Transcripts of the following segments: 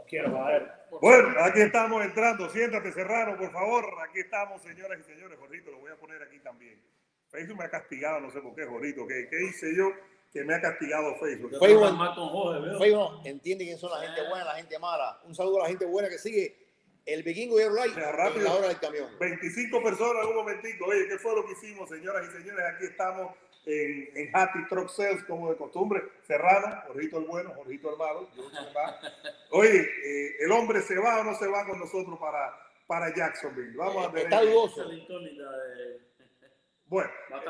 quiero joder. Bueno, aquí estamos entrando. Siéntate, Serrano, por favor. Aquí estamos, señoras y señores. Jorrito, lo voy a poner aquí también. Facebook me ha castigado, no sé por qué, Jorrito. ¿Qué hice yo que me ha castigado Facebook? Facebook entiende quién son la gente buena y la gente mala. Un saludo a la gente buena que sigue el Vikingo Hierro Light en la hora del camión. 25 personas en un momentico. Oye, ¿qué fue lo que hicimos, señoras y señores? Aquí estamos en Happy Truck Sales, como de costumbre. Serrano, Jorgito el bueno, Jorgito el malo. Oye, ¿el hombre se va o no se va con nosotros para Jacksonville? Vamos a ver. Está dudoso. Bueno.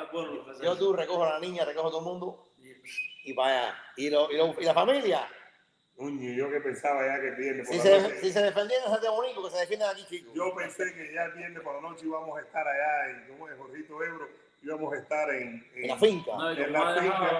Yo tú recojo a la niña, recojo a todo el mundo y vaya. ¿Y la familia? Uño, yo que pensaba ya que el viernes por la noche. Si se defendían en Santiago Bonito, que se defiendan aquí, chicos. Yo pensé que ya el viernes por la noche íbamos a estar allá en, ¿cómo es, Jorgito Ebro? Íbamos a estar en la finca. No, en la finca.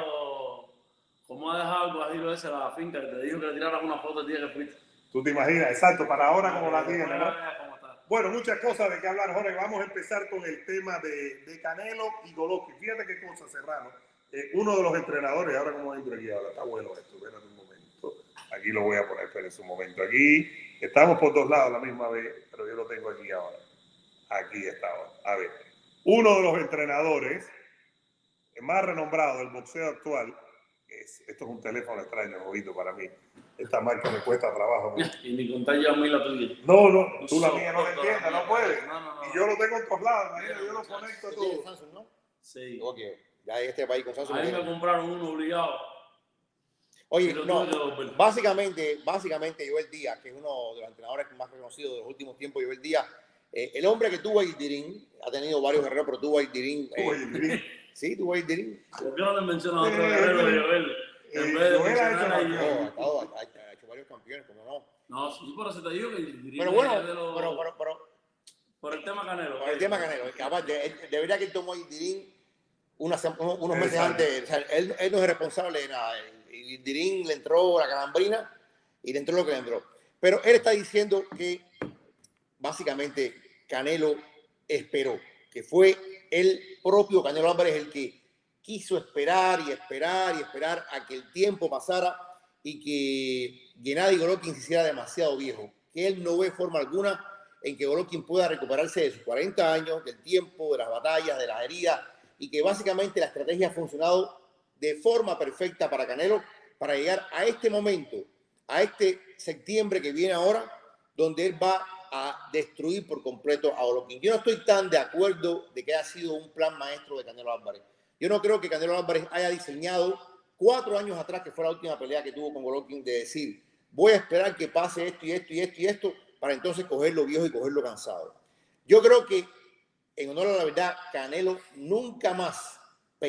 ¿Cómo ha dejado el guajiro ese la finca? Que te dijo que le tiraras una foto el día que fuiste. Tú te imaginas, exacto, para ahora como la tienes, ¿no? Bueno, muchas cosas de qué hablar, Jorge. Vamos a empezar con el tema de Canelo y Golovkin. Fíjate qué cosa, Serrano. Uno de los entrenadores, ahora como entro aquí, ahora está bueno esto, espérate un momento. Aquí lo voy a poner, espérense un momento. Aquí estamos por dos lados a la misma vez, pero yo lo tengo aquí ahora. Aquí está ahora. A ver, uno de los entrenadores más renombrados del boxeo actual, esto es un teléfono extraño, jodito para mí. Esta marca me cuesta trabajo. ¿No? Y ni contar yo a mí la tuya. No, tú la mía no la entiendes, no puedes. No. Y yo lo tengo en todos lados, yo lo conecto a todo. Samsung, ¿no? Sí. Ok, ya este país con Samsung. A mí me compraron uno obligado. Oye, no, básicamente Joel Díaz, que es uno de los entrenadores más reconocidos de los últimos tiempos, Joel Díaz, el hombre que tuvo a Ildirín, ha tenido varios guerreros, pero tuvo a Ildirín. Sí, tuvo a Ildirín. ¿Por qué no le mencionas a otro guerrero de Joel? En vez de mencionar a Ildirín. Ha hecho varios campeones, como no. No, sí, por eso te digo que Ildirín. Pero bueno, pero por el tema Canelo. Por el tema Canelo. Aparte, de verdad que él tomó a Ildirín unos meses antes. O sea, él no es responsable de nada. Ildirín le entró la calambrina y le entró lo que le entró. Pero él está diciendo que básicamente Canelo esperó, que fue el propio Canelo Álvarez el que quiso esperar a que el tiempo pasara y que Gennady Golovkin se hiciera demasiado viejo, que él no ve forma alguna en que Golovkin pueda recuperarse de sus 40 años, del tiempo, de las batallas, de las heridas, y que básicamente la estrategia ha funcionado de forma perfecta para Canelo para llegar a este momento, a este septiembre que viene ahora, donde él va a destruir por completo a Golovkin. Yo no estoy tan de acuerdo de que haya sido un plan maestro de Canelo Álvarez. Yo no creo que Canelo Álvarez haya diseñado 4 años atrás, que fue la última pelea que tuvo con Golovkin, de decir, voy a esperar que pase esto, para entonces cogerlo viejo y cogerlo cansado. Yo creo que, en honor a la verdad, Canelo nunca más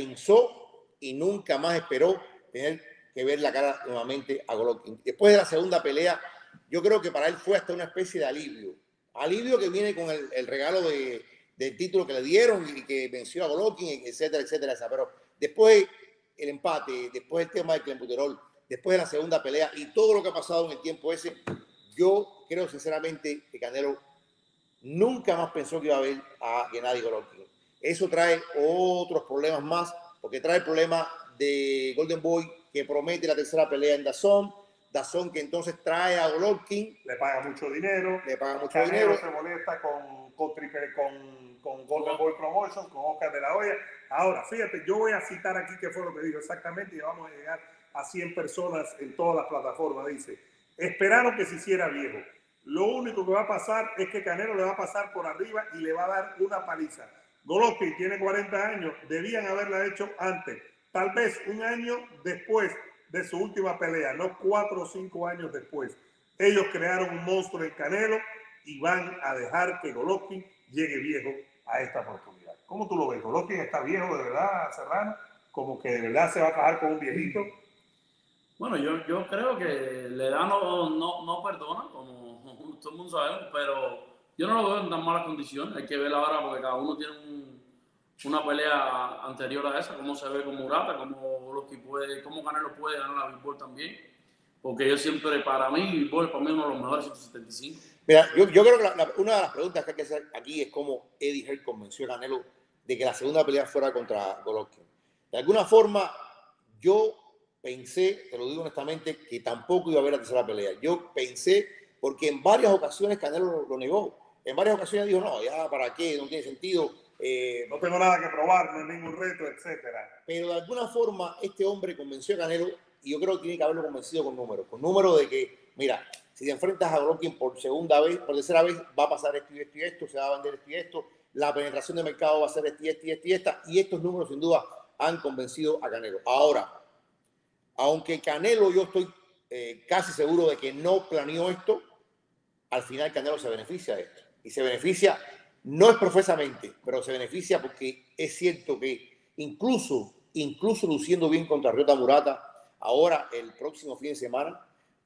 pensó y nunca más esperó tener que ver la cara nuevamente a Golovkin. Después de la segunda pelea, yo creo que para él fue hasta una especie de alivio. Alivio que viene con el regalo del título que le dieron y que venció a Golovkin, etcétera. Pero después el empate, después el tema del clenbuterol, después de la segunda pelea y todo lo que ha pasado en el tiempo ese, yo creo sinceramente que Canelo nunca más pensó que iba a ver a Gennady Golovkin. Eso trae otros problemas más, porque trae el problema de Golden Boy, que promete la tercera pelea en DAZN, que entonces trae a Golovkin. Le paga mucho dinero. Canelo se molesta con Golden Boy Promotions, con Oscar de la Hoya. Ahora, fíjate, yo voy a citar aquí qué fue lo que dijo exactamente y vamos a llegar a 100 personas en todas las plataformas. Dice, esperaron que se hiciera viejo. Lo único que va a pasar es que Canelo le va a pasar por arriba y le va a dar una paliza. Golovkin tiene 40 años, debían haberla hecho antes. Tal vez un año después de su última pelea, no 4 o 5 años después. Ellos crearon un monstruo en Canelo y van a dejar que Golovkin llegue viejo a esta oportunidad. ¿Cómo tú lo ves? ¿Golovkin está viejo de verdad, Serrano? ¿Como que de verdad se va a fajar con un viejito? Bueno, yo creo que la edad no perdona, como todo el mundo sabe, pero yo no lo veo en tan malas condiciones. Hay que ver ahora porque cada uno tiene una pelea anterior a esa, cómo se ve con Murata, cómo Canelo puede ganar la Billboard también. Porque yo siempre, para mí, Billboard para mí es uno de los mejores 175. Mira, yo creo que una de las preguntas que hay que hacer aquí es cómo Eddie Hearn convenció a Canelo de que la segunda pelea fuera contra Golovkin. De alguna forma, yo pensé, te lo digo honestamente, que tampoco iba a haber la tercera pelea. Yo pensé, porque en varias ocasiones Canelo lo negó. En varias ocasiones dijo, no, ya para qué, no tiene sentido. No tengo nada que probar, no es ningún reto, etcétera. Pero de alguna forma este hombre convenció a Canelo, y yo creo que tiene que haberlo convencido con números de que, mira, si te enfrentas a Golovkin por segunda vez, por tercera vez, va a pasar esto y esto y esto, se va a vender esto y esto, la penetración de mercado va a ser esto y esto y esto y esta, y estos números sin duda han convencido a Canelo. Ahora, aunque Canelo yo estoy casi seguro de que no planeó esto, al final Canelo se beneficia de esto. Y se beneficia, no es profesamente, pero se beneficia porque es cierto que incluso luciendo bien contra Ryota Murata, ahora el próximo fin de semana,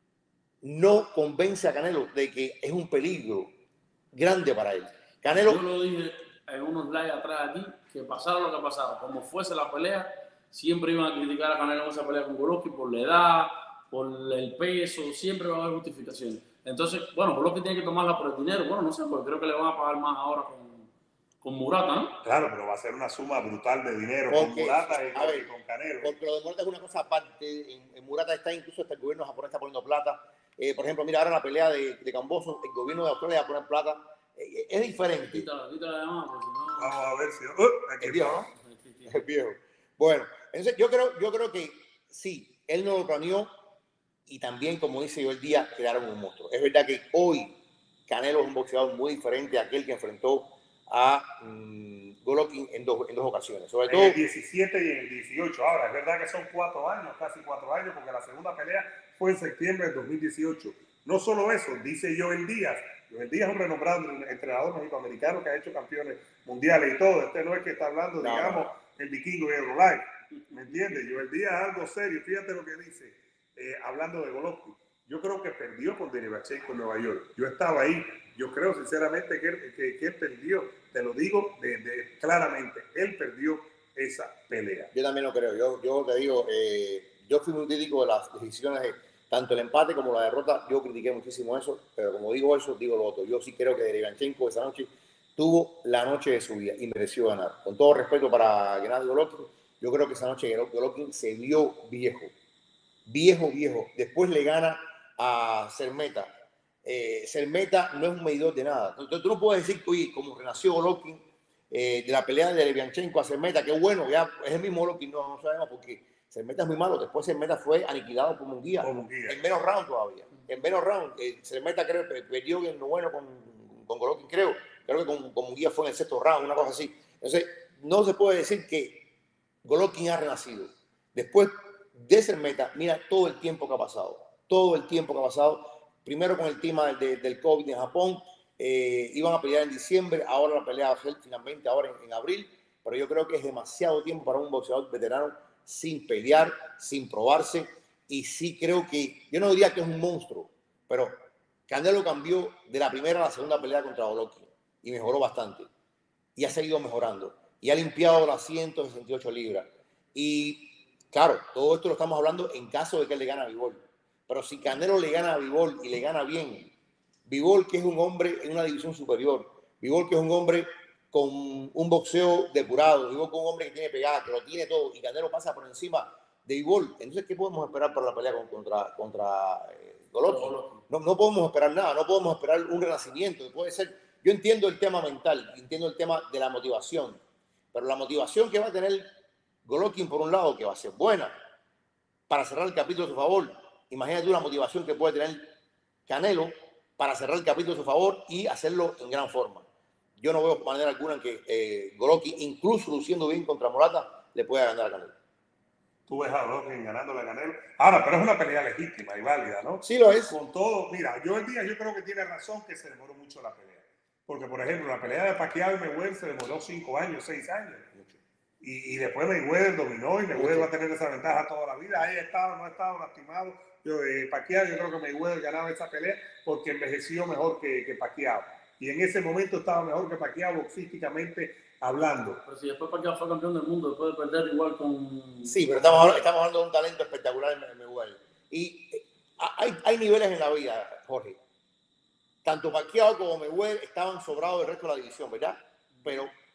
no convence a Canelo de que es un peligro grande para él. Canelo, yo lo dije en unos live atrás aquí, que pasara lo que pasara, como fuese la pelea, siempre iban a criticar a Canelo en esa pelea con Golovkin por la edad, por el peso, siempre va a haber justificaciones. Entonces, bueno, Golovkin tiene que tomarla por el dinero, bueno, no sé, porque creo que le van a pagar más ahora con Murata, ¿no? Claro, pero va a ser una suma brutal de dinero porque, con Murata y a ver, con Canelo. porque lo de Murata es una cosa aparte. En Murata está incluso hasta el gobierno japonés está poniendo plata. Por ejemplo, mira ahora la pelea de Cambosos, el gobierno de Australia va a poner plata. Es diferente. Quítala la llamada, porque si no... Vamos a ver si... aquí El viejo, está. ¿no? El viejo. Bueno, entonces yo creo que sí, él no lo planeó y también, como dice yo el día, crearon un monstruo. Es verdad que hoy Canelo es un boxeador muy diferente a aquel que enfrentó a Golovkin en dos ocasiones. Sobre todo, En el 17 y en el 18. Ahora, es verdad que son 4 años, casi 4 años, porque la segunda pelea fue en septiembre del 2018. No solo eso, dice Joel Díaz. Joel Díaz es un renombrado entrenador mexicoamericano que ha hecho campeones mundiales y todo. Este no es que está hablando, digamos, el vikingo de Eurolife. ¿Me entiendes? Joel Díaz es algo serio. Fíjate lo que dice, hablando de Golovkin. Yo creo que perdió con Derevchenko en Nueva York. Yo estaba ahí. Yo creo sinceramente que él perdió. Te lo digo claramente. Él perdió esa pelea. Yo también lo creo. Yo te digo, yo fui muy crítico de las decisiones, tanto el empate como la derrota. Yo critiqué muchísimo eso, pero como digo eso, digo lo otro. Yo sí creo que Derevchenko esa noche tuvo la noche de su vida y mereció ganar. Con todo respeto para Gennady Golovkin, yo creo que esa noche Golovkin se vio viejo. Viejo. Después le gana a Sermeta. Sermeta no es un medidor de nada. Entonces, tú no puedes decir que, oye, como renació Golovkin de la pelea de Derevchenko a Sermeta, que bueno, ya es el mismo Golovkin, no sabemos por qué. Sermeta es muy malo. Después Sermeta fue aniquilado por Munguía. En menos round todavía. En menos round. Sermeta creo que perdió en el noveno con Golovkin, creo. Creo que con Munguía fue en el sexto round, una cosa así. Entonces, no se puede decir que Golovkin ha renacido. Después de Sermeta, mira todo el tiempo que ha pasado. Todo el tiempo que ha pasado. Primero con el tema del COVID en Japón. Iban a pelear en diciembre, ahora la pelea va a ser finalmente ahora en abril. Pero yo creo que es demasiado tiempo para un boxeador veterano sin pelear, sin probarse. Y sí creo que, yo no diría que es un monstruo, pero Canelo cambió de la primera a la segunda pelea contra Golovkin y mejoró bastante. Y ha seguido mejorando. Y ha limpiado las 168 libras. Y claro, todo esto lo estamos hablando en caso de que él le gane a Bivol. Pero si Canelo le gana a Bivol y le gana bien, Bivol que es un hombre en una división superior, Bivol que es un hombre con un boxeo depurado, Bivol que es un hombre que tiene pegada, que lo tiene todo, y Canelo pasa por encima de Bivol. Entonces, ¿qué podemos esperar para la pelea contra Golovkin? No podemos esperar nada, no podemos esperar un renacimiento. Puede ser, yo entiendo el tema mental, entiendo el tema de la motivación, pero la motivación que va a tener Golovkin por un lado, que va a ser buena para cerrar el capítulo a su favor. Imagínate una motivación que puede tener Canelo para cerrar el capítulo a su favor y hacerlo en gran forma. Yo no veo de manera alguna en que Golovkin, incluso luciendo bien contra Morata, le pueda ganar a Canelo. Tú ves a Golovkin ganándole a Canelo. Ahora, pero es una pelea legítima y válida, ¿no? Sí lo es. Con todo, mira, yo creo que tiene razón que se demoró mucho la pelea. Porque, por ejemplo, la pelea de Pacquiao y Mayweather se demoró 5 años, 6 años. Y después Mayweather dominó y Mayweather va a tener esa ventaja toda la vida. Ahí estaba, no ha estado lastimado. Pacquiao, yo creo que Mayweather ganaba esa pelea porque envejeció mejor que Pacquiao. Y en ese momento estaba mejor que Pacquiao boxísticamente hablando. Pero si después Pacquiao fue campeón del mundo, después de perder igual con... Sí, pero estamos hablando de un talento espectacular en Mayweather. Y hay niveles en la vida, Jorge. Tanto Pacquiao como Mayweather estaban sobrados del resto de la división, ¿verdad? Pero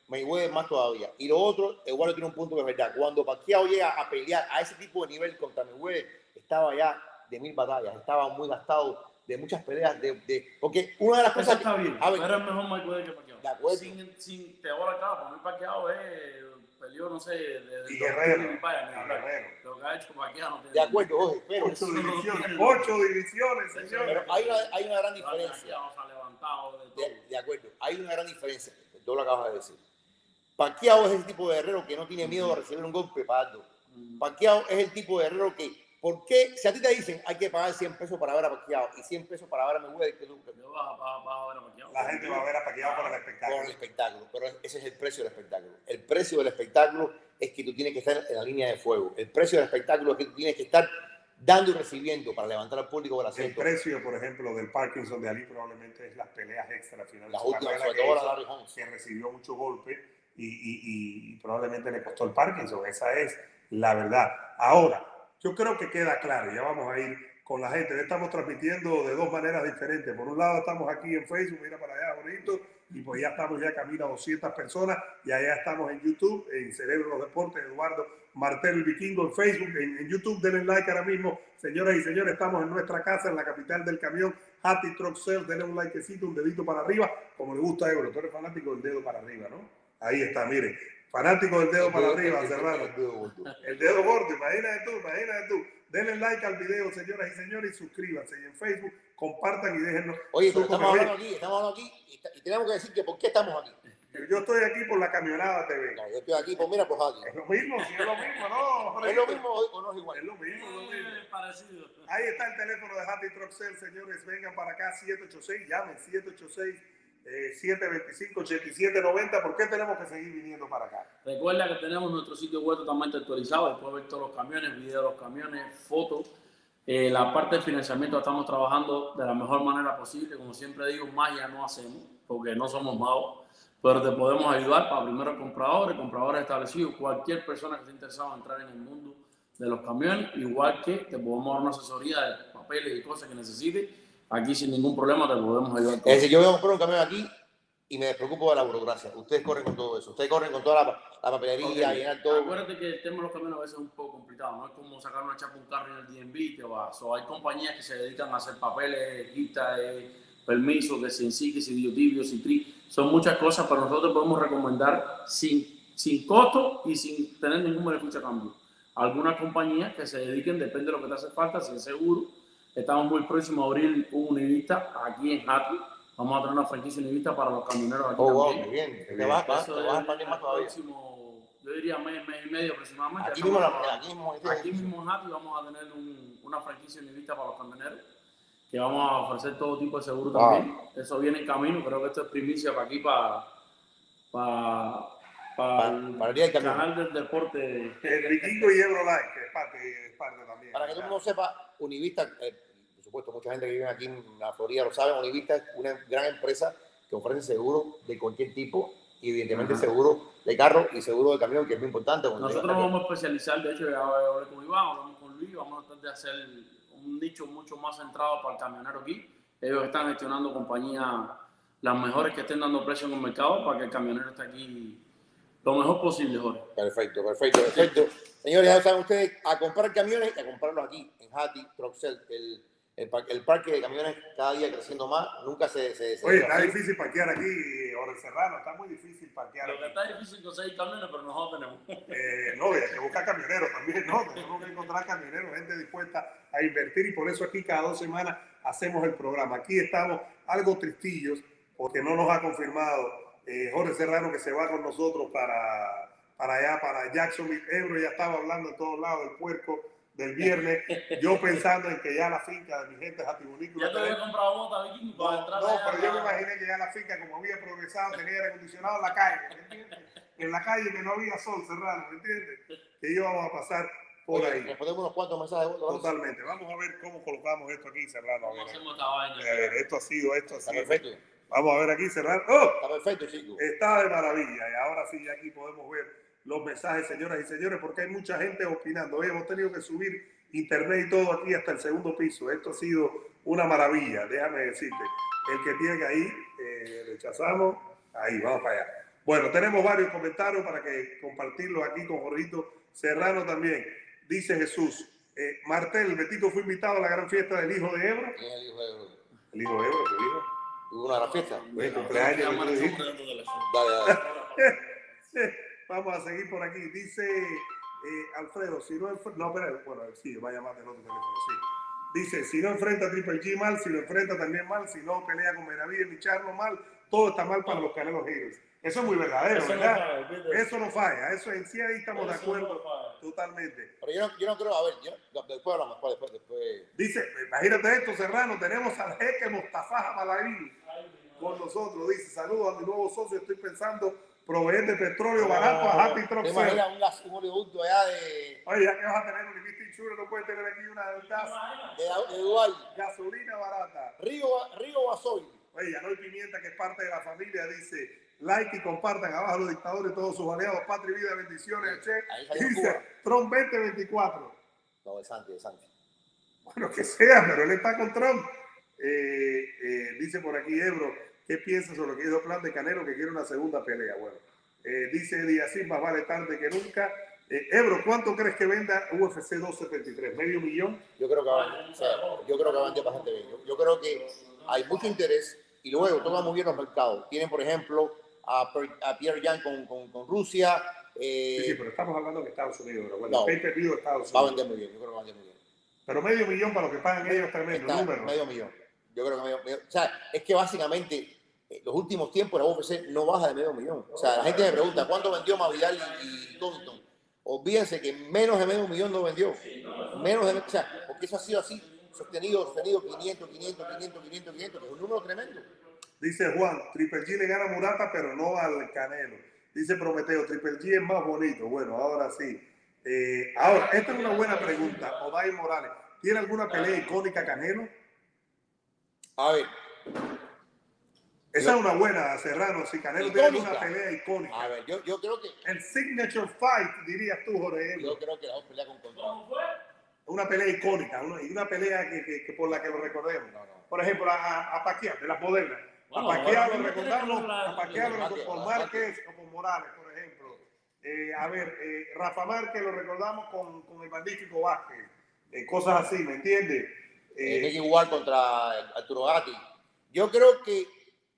Mayweather más todavía. Y lo otro, Eduardo tiene un punto que es verdad. Cuando Pacquiao llega a pelear a ese tipo de nivel contra Mayweather, estaba ya de 1000 batallas, estaba muy gastado de muchas peleas. Porque una de las Eso cosas... está bien, a ver, pero es mejor Mayweather que Pacquiao. de acuerdo. Sin te voy a acá, para mí Pacquiao peleó, no sé, desde Y Guerrero. lo que ha hecho Pacquiao no tiene. De acuerdo, Jorge, pero... 8 divisiones, 8 divisiones, señores. Pero hay una gran diferencia. De acuerdo, hay una gran diferencia. Tú lo acabas de decir. Pacquiao es el tipo de guerrero que no tiene miedo a recibir un golpe para darlo. Pacquiao es el tipo de guerrero que, ¿por qué? Si a ti te dicen hay que pagar 100 pesos para ver a Pacquiao y 100 pesos para ver a Mayweather, Yo vas a ver a Pacquiao. La gente va a ver a Pacquiao por el espectáculo. Por el espectáculo, pero ese es el precio del espectáculo. El precio del espectáculo es que tú tienes que estar en la línea de fuego. El precio del espectáculo es que tú tienes que estar dando y recibiendo para levantar al público del El asiento. precio, por ejemplo, del Parkinson de Ali probablemente es las peleas extra finales. Las últimas, sobre todo la Larry Holmes, que recibió muchos golpes y probablemente le costó el Parkinson. Esa es la verdad. Ahora, yo creo que queda claro, ya vamos a ir con la gente. Estamos transmitiendo de dos maneras diferentes. Por un lado estamos aquí en Facebook, mira para allá bonito, y pues ya estamos ya camino a 200 personas, y allá estamos en YouTube, en Cerebro de los Deportes, Eduardo Martel el Vikingo en Facebook, en YouTube, denle like ahora mismo, señoras y señores, estamos en nuestra casa, en la capital del camión, Hattie Truck Sales, denle un likecito, un dedito para arriba, como le gusta a Euro, tú eres fanático del dedo para arriba, ¿no? Ahí está, mire, fanático del dedo para arriba, Serrano. El dedo gordo, imagínate tú. Denle like al video, señoras y señores, y suscríbanse. Y en Facebook, compartan y déjennos. Oye, pero estamos hablando aquí y tenemos que decir que ¿por qué estamos aquí? Yo estoy aquí por la Camionada TV. No, yo estoy aquí, pues mira, pues aquí. Es lo mismo, sí, es lo mismo, ¿no? ¿Es lo mismo o no es igual? Es lo mismo, es lo mismo. Parecido. Ahí está el teléfono de Happy Truck Sales, señores. Vengan para acá, 786, llamen, 786-725-8790. ¿Por qué tenemos que seguir viniendo para acá? Recuerda que tenemos nuestro sitio web totalmente actualizado. Después ver todos los camiones, videos de los camiones, fotos. La parte del financiamiento estamos trabajando de la mejor manera posible. Como siempre digo, magia no hacemos porque no somos magos. Pero te podemos ayudar para primeros compradores establecidos, cualquier persona que esté interesada en entrar en el mundo de los camiones, igual que te podemos dar una asesoría de papeles y cosas que necesites. Aquí sin ningún problema te podemos ayudar. Es decir, yo voy a comprar un camión aquí y me despreocupo de la burocracia. Ustedes corren con todo eso. Ustedes corren con toda la papelería, llenar todo. Acuérdate que el tema de los camiones a veces es un poco complicado. No es como sacar una chapa un carro en el DMV y te vas. Hay compañías que se dedican a hacer papeles, quitas, permisos, que si que si DOT, si son muchas cosas, pero nosotros podemos recomendar sin costo y sin tener ningún beneficio a cambio. Algunas compañías que se dediquen, depende de lo que te hace falta, si es seguro. Estamos muy próximos a abrir un Univista aquí en Hattie. Vamos a tener una franquicia Univista para los camioneros aquí wow, también. muy bien. Te vas a expandir más todavía. Yo diría mes y medio aproximadamente. Aquí mismo en Hattie vamos a tener una franquicia Univista para los camioneros, que vamos a ofrecer todo tipo de seguro también. Eso viene en camino. Creo que esto es primicia para aquí, para el día del canal del deporte. El Vikingo y Euroline, que es parte también. Para que todo el mundo sepa, Univista, por supuesto, mucha gente que vive aquí en la Florida lo sabe, Univista es una gran empresa que ofrece seguro de cualquier tipo, y evidentemente seguro de carro y seguro de camión, que es muy importante. Nosotros nos vamos a especializar, de hecho, ya hablé con Iván, hablamos con Luis, vamos a tratar de hacer un nicho mucho más centrado para el camionero aquí. Ellos están gestionando compañías las mejores que estén dando precio en el mercado para que el camionero esté aquí lo mejor posible, Jorge. Perfecto. Señores, ya saben ustedes, a comprar camiones y a comprarlos aquí en Hattie Truck Sales. El parque de camiones cada día creciendo más, nunca se Oye, está difícil parquear aquí, Jorge Serrano, está muy difícil parquear. Lo que está difícil es conseguir camiones, pero nosotros tenemos. No, hay que buscar camioneros también, ¿no? Tenemos que encontrar camioneros, gente dispuesta a invertir, y por eso aquí cada 2 semanas hacemos el programa. Aquí estamos algo tristillos porque no nos ha confirmado Jorge Serrano que se va con nosotros para allá, para Jacksonville. Ebro ya estaba hablando en todos lados del puerco del viernes, yo pensando en que ya la finca de mi gente es Atibunícola. Ya te había comprado bota, Vikingo, para entrar. No, pero yo me imaginé que ya la finca, como había progresado, tenía aire acondicionado en la calle, ¿me entiendes? En la calle que no había sol, Serrano, ¿me entiendes? Que íbamos a pasar por ahí. Respondemos unos cuantos mensajes. Totalmente. Vamos a ver cómo colocamos esto aquí, Serrano. A ver, esto ha sido. Está perfecto. Vamos a ver aquí, Serrano. ¡Oh! Está perfecto, chicos. Está de maravilla. Y ahora sí, aquí podemos ver los mensajes, señoras y señores, porque hay mucha gente opinando. Hoy hemos tenido que subir internet y todo aquí hasta el segundo piso. Esto ha sido una maravilla, déjame decirte. El que tiene que ahí, rechazamos. Ahí, vamos para allá. Bueno, tenemos varios comentarios para que compartirlos aquí con Jorgito Serrano también. Dice Jesús, Martel, Betito fue invitado a la gran fiesta del hijo de Ebro. ¿Quién es el hijo de Ebro? El hijo de Ebro, ¿qué dijo? ¿Hubo una gran fiesta? Pues cumpleaños que tú dijiste. Dale. Vamos a seguir por aquí. Dice Alfredo, si no enfrenta, no, espera, bueno, sí, va a llamar del otro teléfono, sí. Dice, si no enfrenta a Triple G mal, si lo enfrenta también mal, si no pelea con Benavides ni Charlo mal, todo está mal para los Canelo Heroes. Eso es muy verdadero, Eso ¿verdad? no falla, eso no falla, eso en sí ahí estamos de acuerdo totalmente. Pero yo no creo, a ver, después hablamos, después. Dice, imagínate esto, Serrano, tenemos al jeque Mostafa Malaví con nosotros. Dice, saludos a mi nuevo socio, estoy pensando proveer de petróleo barato a Happy Truck. ¿Te imaginas un oleoducto allá de... Oye, ya que vas a tener un Limit Insurance, no puedes tener aquí una gas, de Dubái? gasolina barata. Río Gasoil. Oye, Yanoy Pimienta, que es parte de la familia, dice, like y compartan abajo los dictadores y todos sus aliados. Patria y vida, bendiciones, Che. Dice, Trump 2024. No, de Santi. Bueno, que sea, pero él está con Trump. Dice por aquí Ebro, ¿qué piensas sobre lo que dijo Plan de Canelo que quiere una segunda pelea? Bueno, dice Díaz, más vale tarde que nunca. Ebro, ¿cuánto crees que venda UFC 273? ¿Medio millón? Yo creo que va a vender bastante bien. Yo creo que hay mucho interés y luego tocan muy bien los mercados. Tienen, por ejemplo, a Pierre Jan con Rusia. Sí, pero estamos hablando de Estados Unidos. Pero bueno, no, el pay-per-view de Estados Unidos. Va a vender muy bien, yo creo que va a vender muy bien. Pero medio millón para lo que pagan ellos es tremendo número. Medio millón. Yo creo que medio millón. O sea, es que básicamente los últimos tiempos la UFC no baja de medio millón. O sea, la gente me pregunta, ¿cuánto vendió Masvidal y Covington? Olvídense que menos de medio millón no vendió. O sea, porque eso ha sido así, sostenido, 500, que es un número tremendo. Dice Juan, Triple G le gana a Murata, pero no al Canelo. Dice Prometeo, Triple G es más bonito. Bueno, ahora sí. Ahora, esta es una buena pregunta. Odair Morales, ¿tiene alguna pelea icónica Canelo? A ver. Esa es una buena, Serrano. Si Canelo tiene alguna pelea icónica. A ver, yo creo que... El signature fight, dirías tú, Jorge. Yo creo que la pelea con Contrao. Una pelea icónica, una pelea que por la que lo recordemos. No. Por ejemplo, a Pacquiao, de las modernas. Bueno, a Pacquiao lo recordamos, a Pacquiao por Márquez o por Morales, por ejemplo. Rafa Márquez lo recordamos con el magnífico Vázquez. Cosas así, ¿me entiendes? Igual contra Arturo Gatti. Yo creo que,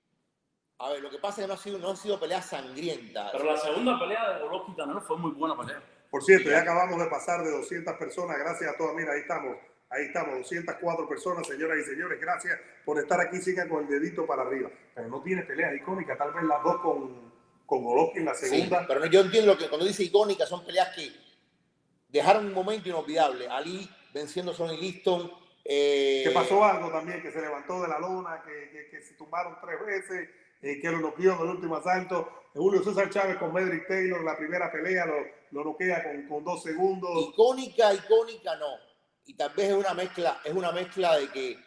a ver, lo que pasa es que no ha sido pelea sangrienta. Pero la segunda pelea de Golovkin Canelo fue muy buena pelea. Por cierto, ya acabamos de pasar de 200 personas. Gracias a todas. Mira, ahí estamos, 204 personas, señoras y señores. Gracias por estar aquí. Sigan con el dedito para arriba. Pero no tiene pelea icónica. Tal vez las dos con Golovkin, la segunda. Sí, pero yo entiendo que cuando dice icónica son peleas que dejaron un momento inolvidable. Ali venciendo a Sonny Liston. Que pasó algo también, que se levantó de la lona, que se tumbaron 3 veces, que lo noqueó en el último asalto. Julio César Chávez con Medrick Taylor, la primera pelea lo noquea con 2 segundos. Icónica no. Y tal vez es una mezcla de que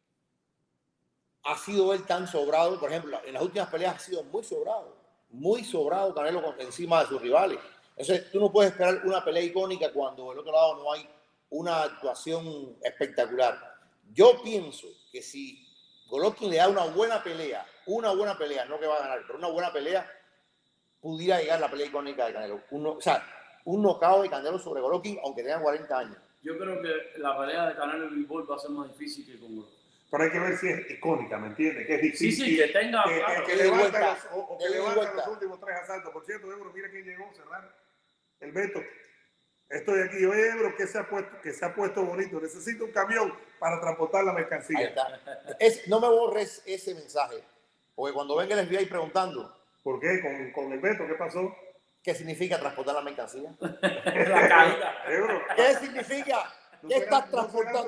ha sido él tan sobrado. Por ejemplo, en las últimas peleas ha sido muy sobrado Canelo encima de sus rivales. Entonces, tú no puedes esperar una pelea icónica cuando del otro lado no hay una actuación espectacular. Yo pienso que si Golovkin le da una buena pelea, no que va a ganar, pero una buena pelea, pudiera llegar la pelea icónica de Canelo. Un knockout de Canelo sobre Golovkin, aunque tenga 40 años. Yo creo que la pelea de Canelo y Bivol va a ser más difícil que con Golovkin. Pero hay que ver si es icónica, ¿me entiendes? Que es difícil. Sí, que tenga... Que levanta los últimos 3 asaltos. Por cierto, Ebro, mira quién llegó, Serrano. El Beto. Estoy aquí, oye, Ebro, que se ha puesto bonito. Necesito un camión para transportar la mercancía. Ahí está. No me borres ese mensaje, porque cuando venga el FBI preguntando. ¿Por qué? ¿Con el Beto qué pasó? ¿Qué significa transportar la mercancía? La caída. Ebro. ¿Qué significa? ¿Qué estás transportando?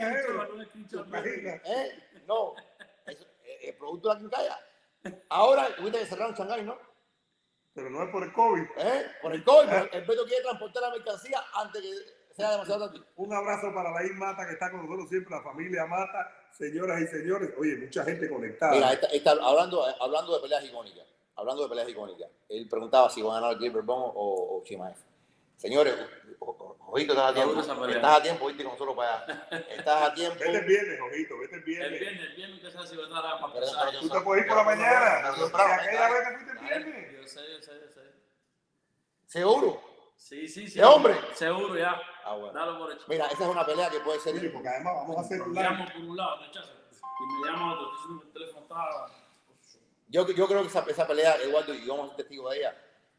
No, el producto de la quincalla. Ahora, ahorita que cerraron Shanghái, ¿no? Pero no es por el COVID. Por el COVID, el Beto quiere transportar la mercancía antes que sea demasiado tarde. Un abrazo para la Mata, que está con nosotros siempre, la familia Mata, señoras y señores. Oye, mucha gente conectada. Mira, hablando de peleas icónicas. Él preguntaba si iba a ganar Gilbert Burns o Chimaev. Señores, Ojito, estás a tiempo, viste, con solo para allá. Estás a tiempo. Vete el viernes, Ojito, vete el viernes. El viernes que se hace, va a estar a pasar. Tú te puedes ir por la mañana. Aquella vez que fuiste el viernes. sé. ¿Seguro? Sí. ¿De hombre? Seguro, ya. Ah, bueno. Dalo por hecho. Mira, esa es una pelea que puede ser... Sí, porque además vamos a hacer un Me live. llamo por un lado, rechazo. Y me llama otro. Dicen que el teléfono está... Yo creo que esa pelea, Eduardo, y vamos a ser testigos de ella,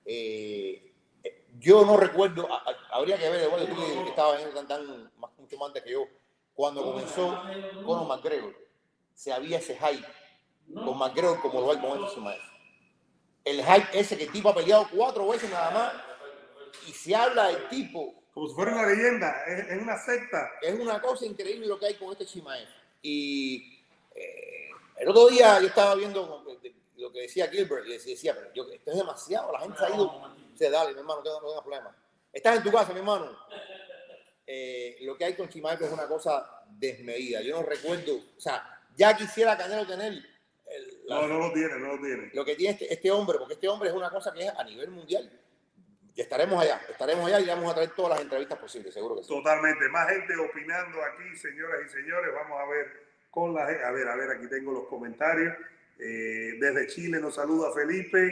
yo no recuerdo, habría que ver, Eduardo, tú que estabas mucho más antes que yo, cuando comenzó Conor McGregor, se había ese hype con McGregor como lo hay con estos maestros. El hype ese que el tipo ha peleado 4 veces nada más y se habla del tipo. Como si fuera una leyenda, es una secta. Es una cosa increíble lo que hay con este Chimaev. Y el otro día yo estaba viendo lo que decía Gilbert y decía, pero esto es demasiado, la gente se ha ido. Dice, dale, mi hermano, no tengas problema. Estás en tu casa, mi hermano. Lo que hay con Chimaev es una cosa desmedida. Yo no recuerdo, o sea, ya quisiera Canelo tener... No lo tiene. Lo que tiene este hombre, porque este hombre es una cosa que es a nivel mundial. Y estaremos allá y vamos a traer todas las entrevistas posibles, seguro que sí. Totalmente. Más gente opinando aquí, señoras y señores. Vamos a ver con la gente. A ver, aquí tengo los comentarios. Desde Chile nos saluda Felipe.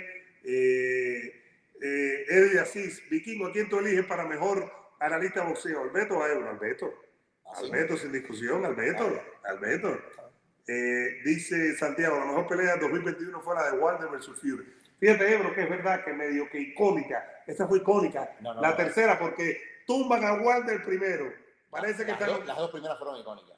Eddie Asís, Vikingo, ¿a quién tú eliges para mejor analista de boxeo? ¿Alberto o a Ebro? Alberto, sin discusión, Alberto. Dice Santiago, la mejor pelea de 2021 fue la de Wilder versus Fury. Fíjate, Ebro, que es verdad que medio que icónica. Esta fue icónica. La tercera, porque tumban a Wilder primero. Parece que las dos primeras fueron icónicas.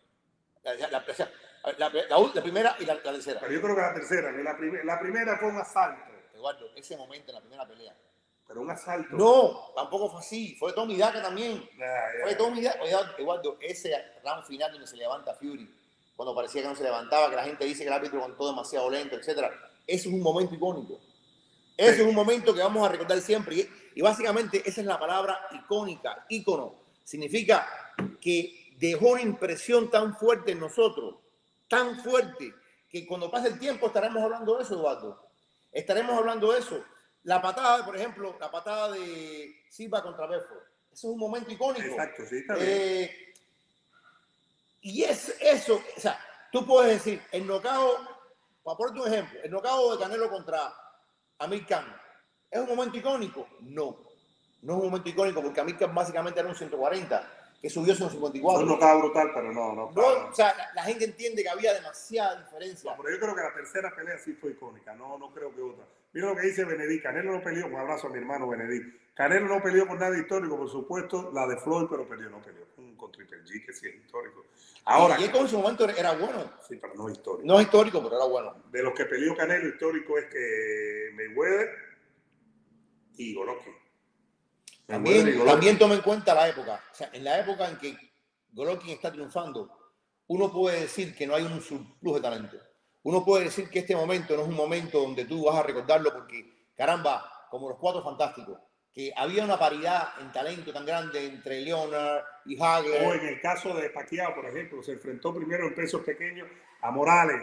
La primera y la tercera. Pero yo creo que la tercera. La primera fue un asalto. Eduardo, ese momento en la primera pelea. Pero un asalto. No, tampoco fue así. Fue Tommy Daca también. Fue Tommy Daca. Eduardo, ese round final donde se levanta Fury, cuando parecía que no se levantaba, que la gente dice que el árbitro contó demasiado lento, etc. Eso es un momento icónico. Eso es un momento que vamos a recordar siempre. Y básicamente esa es la palabra icónica, ícono. Significa que dejó una impresión tan fuerte en nosotros, tan fuerte, que cuando pase el tiempo estaremos hablando de eso, Eduardo. Estaremos hablando de eso. La patada, por ejemplo, la patada de Silva contra Bedford. Eso es un momento icónico. Exacto, sí, está bien. Y es eso, o sea, tú puedes decir, el knockout, para ponerte un ejemplo, el knockout de Canelo contra Amir Khan, ¿es un momento icónico? No es un momento icónico porque Amir Khan básicamente era un 140 que subió a un 54. No estaba brutal, pero no. O sea, la gente entiende que había demasiada diferencia. No, pero yo creo que la tercera pelea sí fue icónica, no creo que otra. Mira lo que dice Benedict, Canelo no peleó, un abrazo a mi hermano Benedict. Canelo no peleó por nada histórico, por supuesto, la de Floyd, pero no peleó con Triple G, que sí es histórico. Ahora, y con su momento era bueno. Sí, pero no histórico. No histórico, pero era bueno. De los que peleó Canelo, histórico es que Mayweather y Golovkin. También toma en cuenta la época. O sea, en la época en que Golovkin está triunfando, uno puede decir que no hay un surplus de talento. Uno puede decir que este momento no es un momento donde tú vas a recordarlo porque, caramba, como los Cuatro Fantásticos, que había una paridad en talento tan grande entre Leonard y Hagler. O en el caso de Pacquiao, por ejemplo, se enfrentó primero en pesos pequeños a Morales,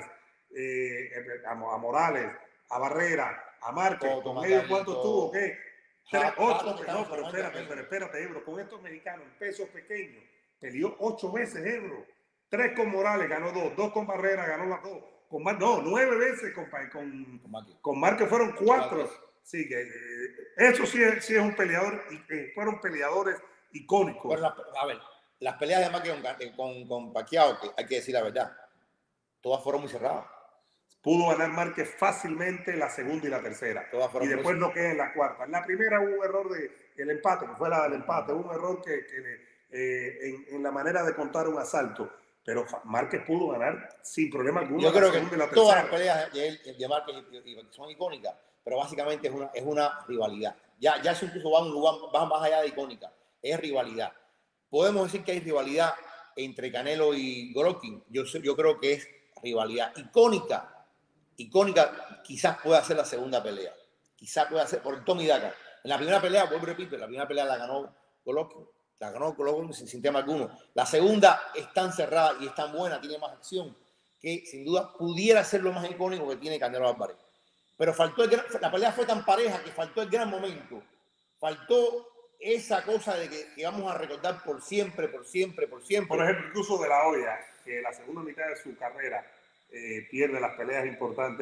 a Barrera, a Márquez. ¿Con ellos cuánto tuvo? ¿Qué? 8. No, pero espérate, Ebro. Con estos mexicanos en pesos pequeños, peleó 8 veces, Ebro. 3 con Morales, ganó 2. 2 con Barrera, ganó las 2. 9 veces con Márquez fueron 4. Sí, que eso sí es un peleador, fueron peleadores icónicos. Bueno, a ver, las peleas de Márquez con Pacquiao, que hay que decir la verdad, todas fueron muy cerradas. Pudo ganar Márquez fácilmente la segunda y la tercera. Y después no queda en la cuarta. En la primera hubo un error del empate, que fue la del empate. Hubo un error en la manera de contar un asalto. Pero Márquez pudo ganar sin problema alguno. Yo creo que todas las peleas de Márquez son icónicas, pero básicamente es una rivalidad. Ya eso incluso va más allá de icónica. Es rivalidad. Podemos decir que hay rivalidad entre Canelo y Golovkin. Yo creo que es rivalidad icónica, quizás pueda ser la segunda pelea. Quizás pueda ser por el Tommy Daca. En la primera pelea, vuelvo y repito, la primera pelea la ganó Golovkin. La ganó Golovkin sin tema alguno. La segunda es tan cerrada y es tan buena, tiene más acción, que sin duda pudiera ser lo más icónico que tiene Canelo Álvarez. Pero la pelea fue tan pareja que faltó el gran momento. Faltó esa cosa de que vamos a recordar por siempre. Por ejemplo, incluso De La Hoya, que en la segunda mitad de su carrera pierde las peleas importantes,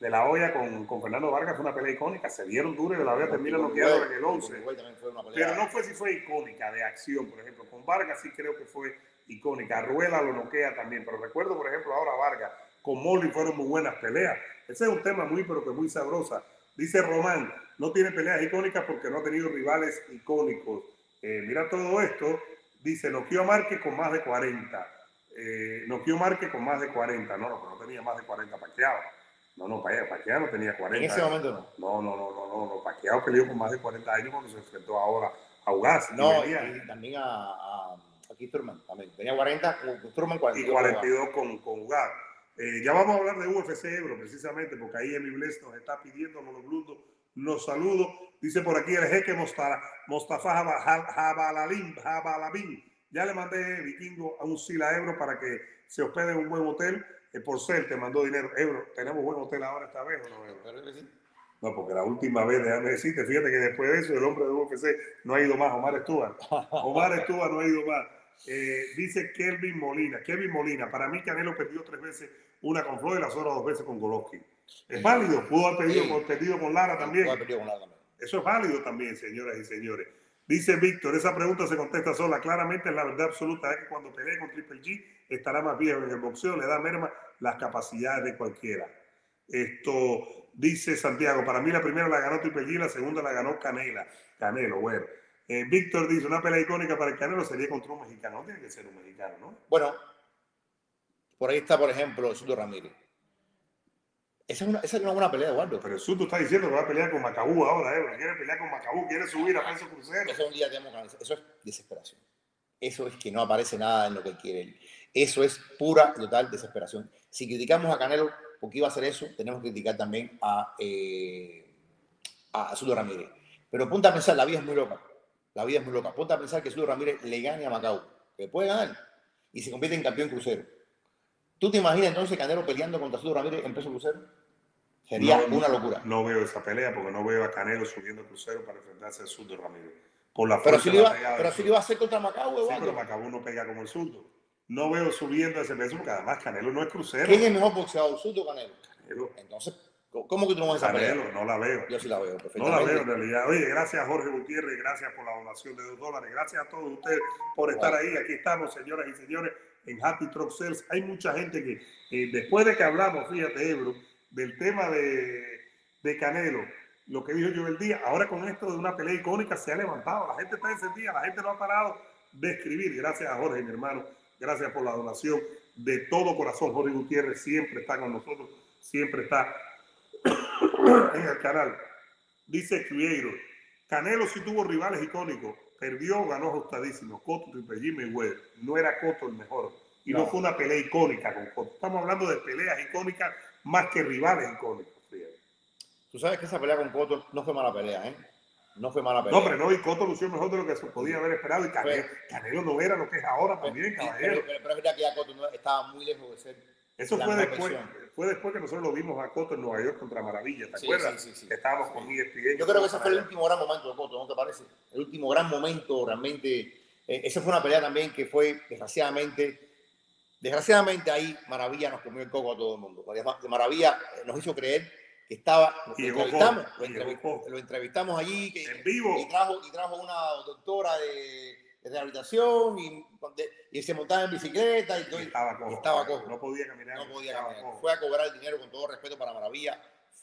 De La Hoya con Fernando Vargas fue una pelea icónica. Se dieron duro y De La Hoya termina noqueado en el 11. Pero no fue si fue icónica de acción, por ejemplo. Con Vargas sí creo que fue icónica. Ruela lo noquea también. Pero recuerdo, por ejemplo, ahora Vargas. Con Molly fueron muy buenas peleas. Ese es un tema muy, pero que muy sabrosa. Dice Román, no tiene peleas icónicas porque no ha tenido rivales icónicos. Mira todo esto. Dice, noqueó a Márquez con más de 40. Noqueó Márquez con más de 40. No, pero no tenía más de 40 Pacquiao. No, Pacquiao no tenía 40. En ese momento no. No. Pacquiao peleó con más de 40 años cuando se enfrentó ahora a Ugas. No, y también a Keith Thurman también. Tenía 40, Thurman 42. Y 42 con Ugas. Ya vamos a hablar de UFC Ebro precisamente, porque ahí Emi Bless nos está pidiendo, los saludo. Dice por aquí el jeque Mostafa Jabalabin. Ya le mandé, Vikingo, a un Sila Ebro para que se hospede en un buen hotel. Por ser te mandó dinero. Ebro, ¿tenemos buen hotel ahora esta vez o no, Ebro? No, porque la última vez, déjame decirte, fíjate que después de eso el hombre de UFC no ha ido más, Omar Stuart. Omar Stuart no ha ido más. Dice Kevin Molina, para mí Canelo perdió 3 veces, una con Floyd y las otras 2 veces con Golovkin. Es válido, pudo haber perdido con Lara también. Eso es válido también, señoras y señores. Dice Víctor, esa pregunta se contesta sola. Claramente es la verdad absoluta, es que cuando pelee con Triple G estará más viejo en el boxeo, le da merma las capacidades de cualquiera. Esto dice Santiago, para mí la primera la ganó Triple G, la segunda la ganó Canelo, bueno. Víctor dice, una pelea icónica para el Canelo sería contra un mexicano. No tiene que ser un mexicano, ¿no? Bueno, por ahí está, por ejemplo, Sudo Ramírez. Esa es una buena pelea, Eduardo. Pero Sudo está diciendo que va a pelear con Macabú ahora, quiere pelear con Macabú, quiere subir a peso crucero. Eso es un día de eso es desesperación. Eso es que no aparece nada en lo que quiere él. Eso es pura y total desesperación. Si criticamos a Canelo porque iba a hacer eso, tenemos que criticar también a Sudo Ramírez. Pero ponte a pensar, la vida es muy loca. La vida es muy loca. Ponte a pensar que Sudo Ramírez le gane a Macao, que puede ganar, y se convierte en campeón crucero. ¿Tú te imaginas entonces Canelo peleando contra Sudo Ramírez en peso crucero? Sería una locura. No veo esa pelea porque no veo a Canelo subiendo crucero para enfrentarse a Sudo Ramírez. Por la pero si lo iba a hacer contra Macao, Eduardo. Sí, pero Macao no pega como el Sudo. No veo subiendo ese peso porque además Canelo no es crucero. ¿Quién es el mejor boxeador, Sudo o Canelo? Entonces, ¿cómo que tú no ves esa pelea? No la veo. Yo sí la veo, perfectamente. No la veo en realidad. Oye, gracias a Jorge Gutiérrez, gracias por la donación de $2. Gracias a todos ustedes por estar ahí. Aquí estamos, señoras y señores, en Happy Truck Sales. Hay mucha gente que, después de que hablamos, fíjate, Ebro, del tema de Canelo, lo que dijo yo el día, ahora con esto de una pelea icónica se ha levantado. La gente está encendida, la gente no ha parado de escribir. Gracias a Jorge, mi hermano. Gracias por la donación de todo corazón. Jorge Gutiérrez siempre está con nosotros, siempre está en el canal. Dice Creator, Canelo sí tuvo rivales icónicos, perdió, ganó ajustadísimo. Cotto, Triple G, Mayweather. No era Cotto el mejor. Y no fue una pelea icónica con Cotto. Estamos hablando de peleas icónicas más que rivales icónicos. Fíjate. Tú sabes que esa pelea con Cotto no fue mala pelea, ¿eh? No fue mala pelea. No, pero no, y Cotto lució mejor de lo que se podía haber esperado. Y Canelo no era lo que es ahora también, caballero. Pero es verdad que ya Cotto estaba muy lejos de ser. Eso fue después que nosotros lo vimos a Cotto en Nueva York contra Maravilla, ¿te acuerdas? Sí. Estábamos con ESPN. Yo creo que ese fue el último gran momento de Cotto, ¿no te parece? El último gran momento, realmente. Esa fue una pelea también que fue, desgraciadamente ahí Maravilla nos comió el coco a todo el mundo. Maravilla nos hizo creer que estaba, lo entrevistamos allí en vivo y trajo una doctora de rehabilitación y se montaba en bicicleta y estaba cojo. No podía caminar. Fue a cobrar el dinero, con todo respeto para Maravilla.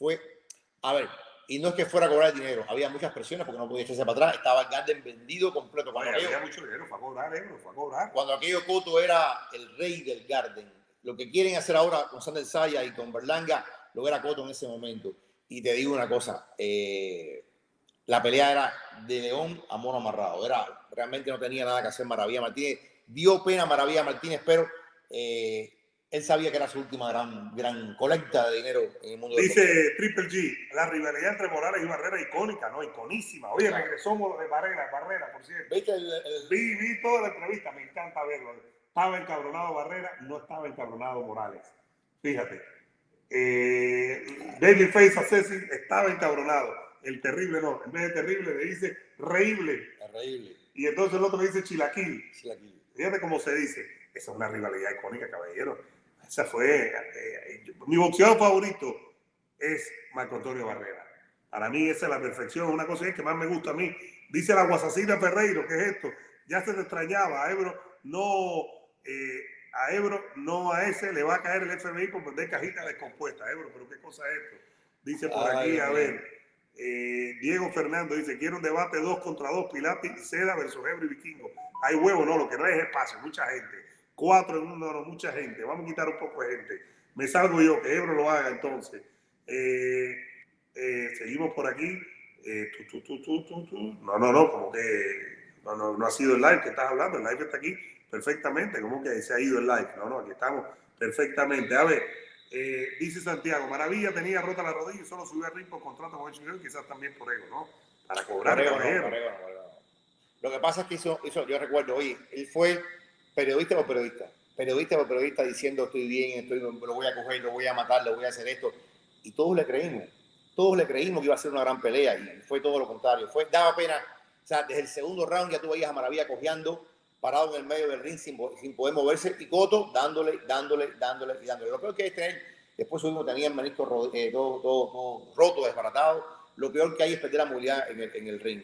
Y no es que fuera a cobrar el dinero, había muchas presiones porque no podía echarse para atrás, estaba el Garden vendido completo. Había mucho dinero, fue a cobrar. Cuando aquello Cotto era el rey del Garden. Lo que quieren hacer ahora con Sander Saya y con Berlanga, lo era Cotto en ese momento. Y te digo una cosa, la pelea era de león a mono amarrado. Realmente no tenía nada que hacer Maravilla Martínez. Dio pena a Maravilla Martínez, pero él sabía que era su última gran colecta de dinero en el mundo. Dice Triple G, la rivalidad entre Morales y Barrera icónica, ¿no? Iconísima. Oye, claro. Regresó de Barrera, por cierto. ¿Viste vi toda la entrevista, me encanta verlo. Estaba encabronado Barrera, no estaba encabronado Morales. Fíjate. Babyface Assassin estaba encabronado. El terrible no. En vez de terrible le dice reíble. Y entonces el otro le dice chilaquil. Fíjate cómo se dice. Esa es una rivalidad icónica, caballero. Esa fue mi boxeador favorito. es Marco Antonio Barrera. Para mí esa es la perfección, una cosa que más me gusta a mí. Dice la Guasacita Ferreiro, ¿qué es esto? Ya se te extrañaba, a Ebro no a ese le va a caer el FBI por vender cajitas descompuestas. Ebro, pero qué cosa es esto. Dice por aquí, a ver, Diego Fernando dice, quiero un debate 2 contra 2, Pilates y Seda versus Ebro y Vikingo. Hay huevo, no, lo que no es espacio, mucha gente. 4 en uno, no, mucha gente. Vamos a quitar un poco de gente. Me salgo yo, que Ebro lo haga entonces. Seguimos por aquí. No, como que no ha sido el live que estás hablando. El live está aquí perfectamente. Como que se ha ido el live. No, aquí estamos perfectamente. A ver, dice Santiago, Maravilla tenía rota la rodilla y solo subió a ring por contrato con HBO, quizás también por ego, ¿no? Para cobrar. Por ego. Lo que pasa es que eso yo recuerdo, oye, él fue periodista por periodista diciendo estoy bien, lo voy a coger, lo voy a matar, lo voy a hacer esto. Y todos le creímos que iba a ser una gran pelea y fue todo lo contrario. Daba pena, o sea, desde el segundo round ya tú veías a Maravilla cojeando, parado en el medio del ring sin poder moverse y Cotto dándole. Lo peor que es tener, después tenía el menisco todo roto, desbaratado. Lo peor que hay es perder la movilidad en el ring.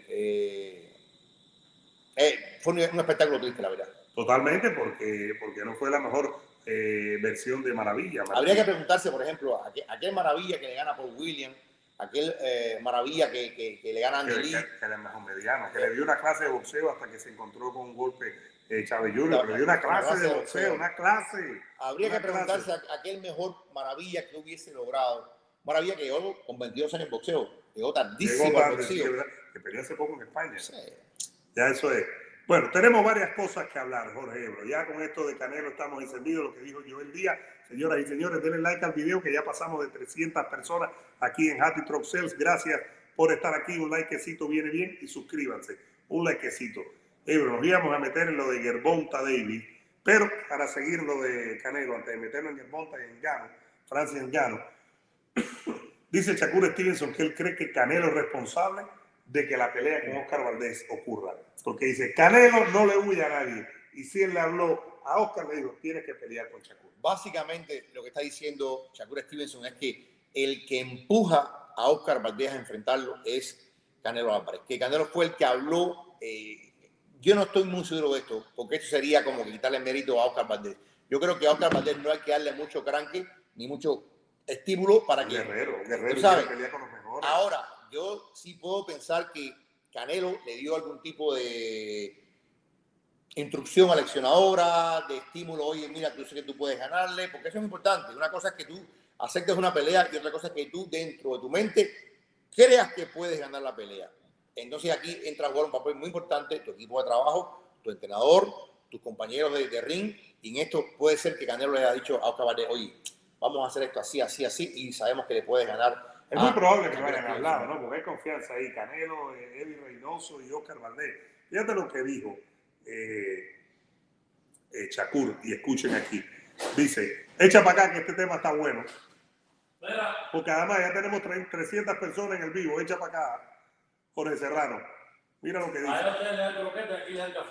Fue un espectáculo triste, la verdad. Totalmente, porque no fue la mejor versión de Maravilla. Habría que preguntarse, por ejemplo, aquel Maravilla que le gana a Paul Williams, aquel Maravilla que le gana a Andy Lee. Que era el mejor mediano, que le dio una clase de boxeo hasta que se encontró con un golpe Chávez Jr., pero le dio una clase de boxeo, una clase. Habría que preguntarse a aquel mejor Maravilla que hubiese logrado. Maravilla que llegó con 22 años en boxeo, llegó tardísimo al boxeo. Que peleó hace poco en España. Sí. Ya eso es. Bueno, tenemos varias cosas que hablar, Jorge Ebro. Ya con esto de Canelo estamos encendidos, lo que dijo Joel Díaz. Señoras y señores, denle like al video que ya pasamos de 300 personas aquí en Happy Truck Sales. Gracias por estar aquí. Un likecito viene bien y suscríbanse. Un likecito. Ebro, nos íbamos a meter en lo de Gervonta Davis, pero para seguir lo de Canelo, antes de meternos en Gervonta y en Ngannou, Francis Ngannou, dice Shakur Stevenson que él cree que Canelo es responsable de que la pelea con Oscar Valdés ocurra. Porque dice, Canelo no le huye a nadie. Y si él le habló a Oscar, le dijo, tienes que pelear con Shakur. Básicamente, lo que está diciendo Shakur Stevenson es que el que empuja a Oscar Valdés a enfrentarlo es Canelo Álvarez. Que Canelo fue el que habló. Yo no estoy muy seguro de esto, porque esto sería como quitarle mérito a Oscar Valdés. Yo creo que a Oscar Valdés no hay que darle mucho cranque, ni mucho estímulo para que... Guerrero pelea con los mejores. Ahora, yo sí puedo pensar que Canelo le dio algún tipo de instrucción aleccionadora, de estímulo, oye, mira, yo sé que tú puedes ganarle, porque eso es importante. Una cosa es que tú aceptes una pelea y otra cosa es que tú dentro de tu mente creas que puedes ganar la pelea. Entonces aquí entra a jugar un papel muy importante tu equipo de trabajo, tu entrenador, tus compañeros de ring, y en esto puede ser que Canelo le haya dicho a Oscar Valdés, oye, vamos a hacer esto así, y sabemos que le puedes ganar. Es muy probable que lo hayan hablado, ¿no? Porque hay confianza ahí. Canelo, Eddie Reynoso y Oscar Valdés. Fíjate lo que dijo Shakur, y escuchen aquí. Dice, echa para acá que este tema está bueno. Porque además ya tenemos 300 personas en el vivo. Echa para acá, Jorge Serrano. Mira lo que dice. Ahí ustedes le dan croqueta, aquí le dan café.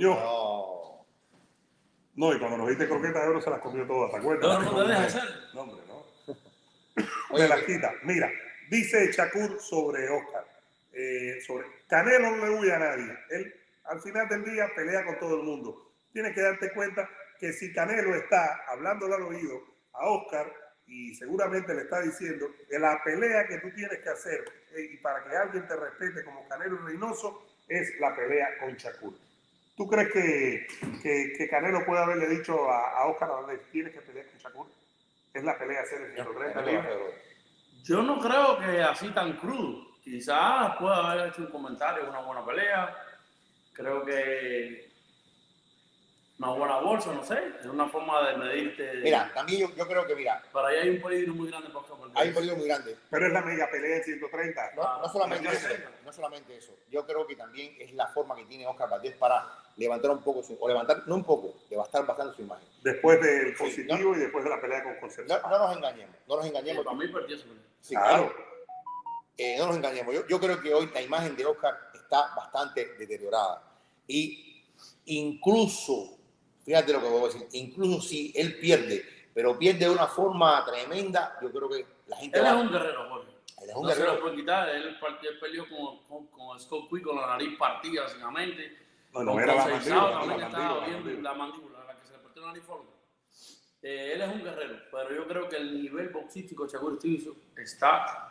No, y cuando nos diste croquetas de oro se las comió todas, ¿te acuerdas? No te dejas hacer. No, hombre, no. Me las quita. Mira, dice Shakur sobre Oscar. Sobre Canelo no le huye a nadie. Él al final del día pelea con todo el mundo. Tienes que darte cuenta que si Canelo está hablándole al oído a Oscar y seguramente le está diciendo que la pelea que tú tienes que hacer y para que alguien te respete como Canelo Reynoso es la pelea con Shakur. ¿Tú crees que Canelo puede haberle dicho a Oscar Valdés, tienes que pelear con Shakur? Es la pelea hacer el 130 libras. Yo no creo que así tan crudo. Quizás pueda haber hecho un comentario, una buena pelea. Creo que una buena bolsa, no sé. Es una forma de medirte. Mira, también yo creo que, mira. Para allá hay un peligro muy grande para Oscar Valdés. Hay un peligro muy grande. Pero es la mega pelea en 130. No solamente eso. Yo creo que también es la forma que tiene Oscar Valdés para levantar un poco levantar bastante su imagen. Después del positivo y después de la pelea con Concepción. No nos engañemos. Para mí perdió su pelea. Sí, claro. No nos engañemos. Yo creo que hoy la imagen de Oscar está bastante deteriorada. Y incluso, fíjate lo que voy a decir, incluso si él pierde pero pierde de una forma tremenda. Yo creo que la gente Él es un guerrero, Jorge. Él es un no guerrero. Se lo puede quitar. Él peleó con Scott Quick con la nariz partida, básicamente. No era la mandíbula. También estaba viendo la mandíbula, la que se le partió la nariz forma. Él es un guerrero, pero yo creo que el nivel boxístico de Shakur Stevenson está...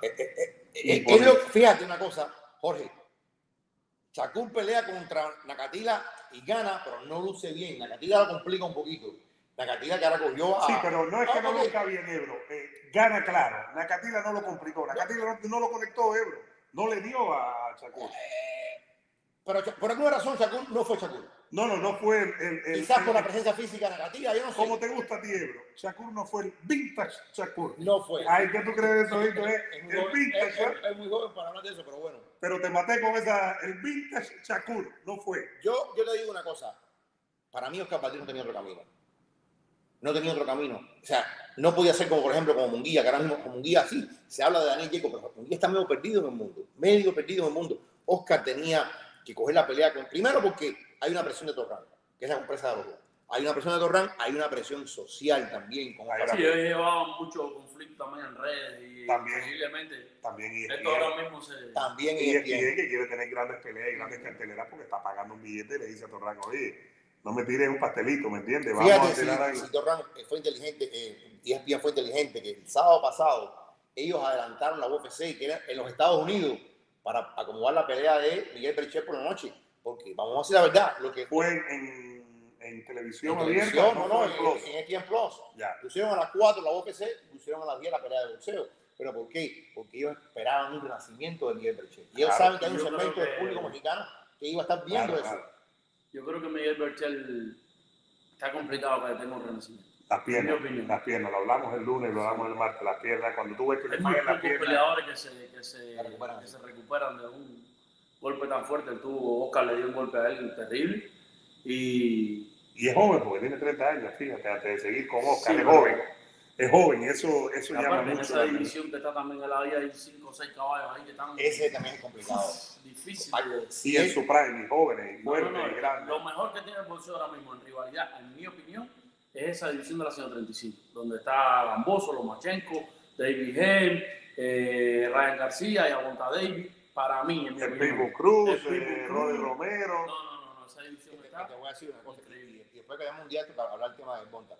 Fíjate una cosa, Jorge. Shakur pelea contra Nakatila y gana, pero no luce bien. Nakatila lo complica un poquito. Nakatila que ahora cogió a... Sí, pero no es que no luzca bien Ebro. Gana claro. Nakatila no lo complicó. Nakatila no lo conectó Ebro. No le dio a Shakur. Pero por alguna razón Shakur no fue Shakur. No fue quizás por la presencia física negativa, yo no sé. ¿Cómo te gusta a ti, Ebro? Shakur no fue el vintage Shakur. No fue. Ay, ¿qué tú crees de eso? El vintage. Es muy joven para hablar de eso, pero bueno. Pero te maté con el vintage Shakur. No fue. Yo te digo una cosa. Para mí Oscar Valdés no tenía otro camino. No tenía otro camino. O sea, no podía ser como, por ejemplo, como Munguía, que ahora mismo como Munguía sí, se habla de Daniel Jacob, pero Munguía está medio perdido en el mundo. Medio perdido en el mundo. Oscar tenía que coger la pelea primero porque hay una presión de Torran, que es la empresa de los dos. Hay una presión de Torran, hay una presión social también. Sí, yo he llevado mucho conflicto también en redes y posiblemente también esto ahora mismo se... También ESPN que quiere tener grandes peleas y grandes carteleras porque está pagando un billete y le dice a Torran, oye, no me tires un pastelito, ¿me entiendes? Vamos a tirar ahí. Si Torran fue inteligente, ESPN fue inteligente, que el sábado pasado ellos adelantaron la UFC, que era en los Estados Unidos, para acomodar la pelea de Miguel Berchelt por la noche. Porque vamos a decir la verdad, lo que fue en televisión abierta. En ESPN Plus. Ya. Pusieron a las 4 la UFC, pusieron a las 10 la pelea de boxeo. ¿Pero por qué? Porque ellos esperaban un renacimiento de Miguel Berchelt. Y ellos saben que hay un segmento del público mexicano que iba a estar viendo eso. Yo creo que Miguel Berchelt está complicado para que tenga un renacimiento. Las piernas, lo hablamos el lunes, lo hablamos el martes, las piernas, cuando tú ves que le fallan las piernas. Peleadores que se recuperan de un golpe tan fuerte. Oscar le dio un golpe a él terrible. Y es joven, porque tiene 30 años, fíjate, antes de seguir con Oscar, sí, es joven. Es joven, eso llama mucho. En esa división que está también en la vida hay 5 o 6 caballos ahí que están... Ese también es complicado. Difícil. Sí, en su prime, y jóvenes, y fuertes, y grandes. Lo mejor que tiene el boxeo ahora mismo en rivalidad, en mi opinión, es esa división de la 135, donde está Gamboso, Lomachenko, David Haim, Ryan García y Aguanta David. Para mí, en mi opinión. Pitbull Cruz, Roddy Romero. No, esa división está... Te voy a decir una cosa, y después que hagamos un día para hablar del tema de Bonta.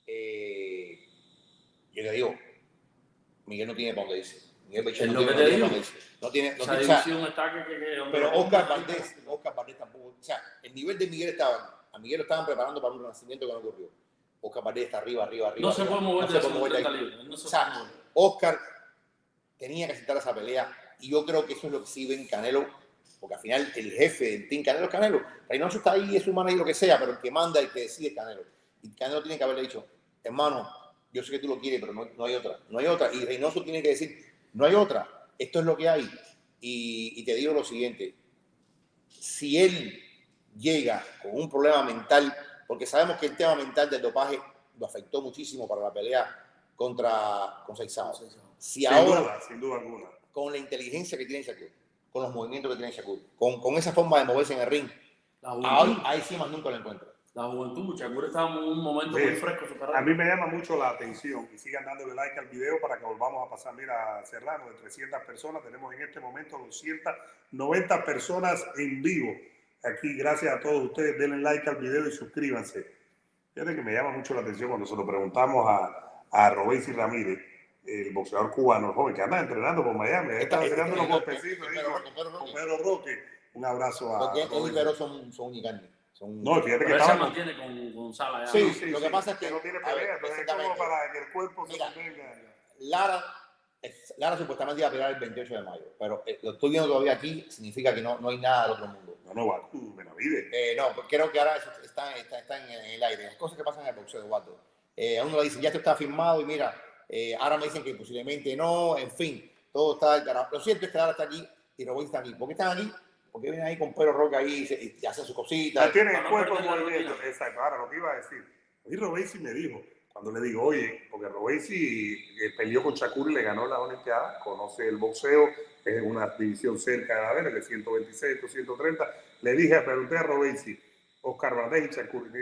Yo le digo, Miguel no tiene para dónde irse. Miguel Berchelt no tiene esa división está pero Oscar Valdés tampoco. O sea, el nivel de Miguel a Miguel lo estaban preparando para un renacimiento que no ocurrió. Oscar Valdés está arriba. No se puede mover de ahí. Oscar tenía que aceptar esa pelea y yo creo que eso es lo que sí ven Canelo, porque al final el jefe del team Canelo es Canelo. Reynoso está ahí, es su manager, lo que sea, pero el que manda, el que decide es Canelo. Y Canelo tiene que haberle dicho, hermano, yo sé que tú lo quieres, pero no hay otra. No hay otra. Y Reynoso tiene que decir, no hay otra. Esto es lo que hay. Y te digo lo siguiente. Si él llega con un problema mental, porque sabemos que el tema mental del dopaje lo afectó muchísimo para la pelea contra Seizao. Si ahora, sin duda alguna, con la inteligencia que tiene Shakur, con los movimientos que tiene Shakur, con esa forma de moverse en el ring, ahí sí más nunca lo encuentra. La juventud, Shakur está en un momento muy fresco. A mí me llama mucho la atención y sigan dándole like al video para que volvamos a pasar. Mira, Serrano, de 300 personas, tenemos en este momento 290 personas en vivo. Aquí, gracias a todos ustedes, denle like al video y suscríbanse. Fíjate que me llama mucho la atención cuando se lo preguntamos a Robéis Ramírez, el boxeador cubano, el joven que anda entrenando por Miami. Está entrenando los golpecitos con Pedro Roque. Un abrazo a Porque él y Pedro son unicarnes. No, fíjate que se mantiene con Sala. Sí, lo que pasa es que no tiene pelea, entonces es como para que el cuerpo se mantenga. Lara supuestamente iba a pelear el 28 de mayo, pero lo estoy viendo todavía aquí, significa que no hay nada del otro mundo. No, Benavides. No, creo que ahora eso está en el aire. Las cosas que pasan en el boxeo, Eduardo. A uno le dicen, ya esto está firmado y mira, ahora me dicen que posiblemente no, en fin, todo está al carajo. Lo cierto es que Lara está aquí y Robin está aquí. ¿Por qué están aquí? Porque vienen ahí con Pedro Roque ahí y hacen sus cositas. Ya tienen el cuerpo en movimiento. Exacto. Ahora, lo que iba a decir. Y Robesi me dijo, cuando le digo, oye, porque Robesi peleó con Shakur y le ganó la Olimpiada, conoce el boxeo, es una división cerca de la vena, de 126, 130. Le dije, pregunté a Robesi, Oscar Valdés y Shakur, y me dijo,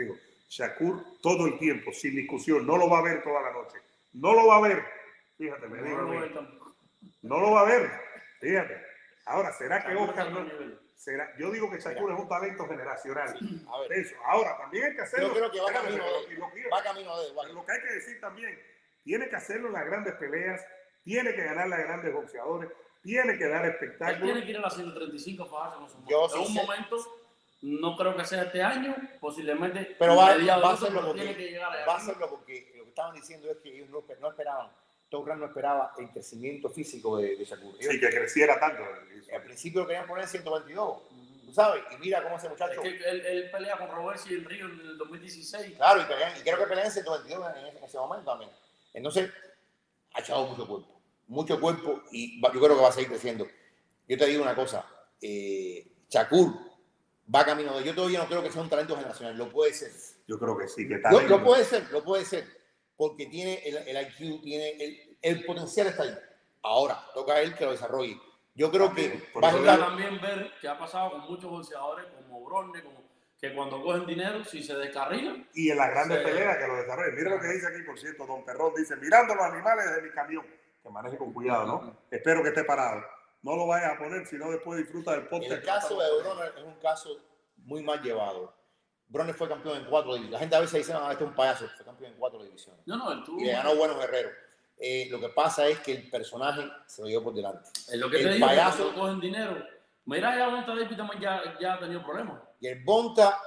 Shakur todo el tiempo, sin discusión. No lo va a ver toda la noche. No lo va a ver. Fíjate, me digo. No lo va a ver. Fíjate. Ahora, ¿será que Oscar no? ¿Será? Yo digo que Shakur es un talento generacional. Sí, a ver. Eso. Ahora, también hay que hacerlo. Yo creo que va Espérame, camino de él. Lo que hay que decir también, tiene que hacerlo en las grandes peleas, tiene que ganar las grandes boxeadores, tiene que dar espectáculo. Él tiene que ir a las 135 para hacerse con Yo en un momento, no creo que sea este año, posiblemente. Pero va a mediados, hacerlo porque, tiene que llegar va a hacerlo porque lo que estaban diciendo es que ellos no esperaban, Top Rank no esperaba el crecimiento físico de Shakur. Sí, que creciera tanto. Al principio lo querían poner en 122, tú sabes, y mira cómo ese muchacho. Es que él pelea con Roberts y el Río en el 2016. Claro, y creo que pelean en 122 en ese momento también. Entonces, ha echado mucho cuerpo, y yo creo que va a seguir creciendo. Yo te digo una cosa, Shakur va camino de... Yo todavía no creo que sea un talento generacional, lo puede ser. Yo creo que sí, que Lo puede ser, porque tiene el IQ, tiene el potencial está ahí. Ahora, toca a él que lo desarrolle. Yo creo que va a estar también ver qué ha pasado con muchos boxeadores como Bronner, que cuando cogen dinero, si se descarrilan. Y en las grandes peleas que lo desarrollen. Mira lo que dice aquí, por cierto, Don Perrón dice, mirando los animales desde mi camión, que maneje con cuidado, ¿no? Espero que esté parado. No lo vayas a poner, sino después disfruta del podcast. El caso de Bronner es un caso muy mal llevado. Bronner fue campeón en 4 divisiones. La gente a veces dice, no, este es un payaso, fue campeón en 4 divisiones. No, él tuvo. Y le ganó buenos guerreros. Lo que pasa es que el personaje se lo llevó por delante. Es lo que te digo, payaso, cuando cogen dinero. Mira, ya Bonta David también ya ha tenido problemas. Y el Bonta,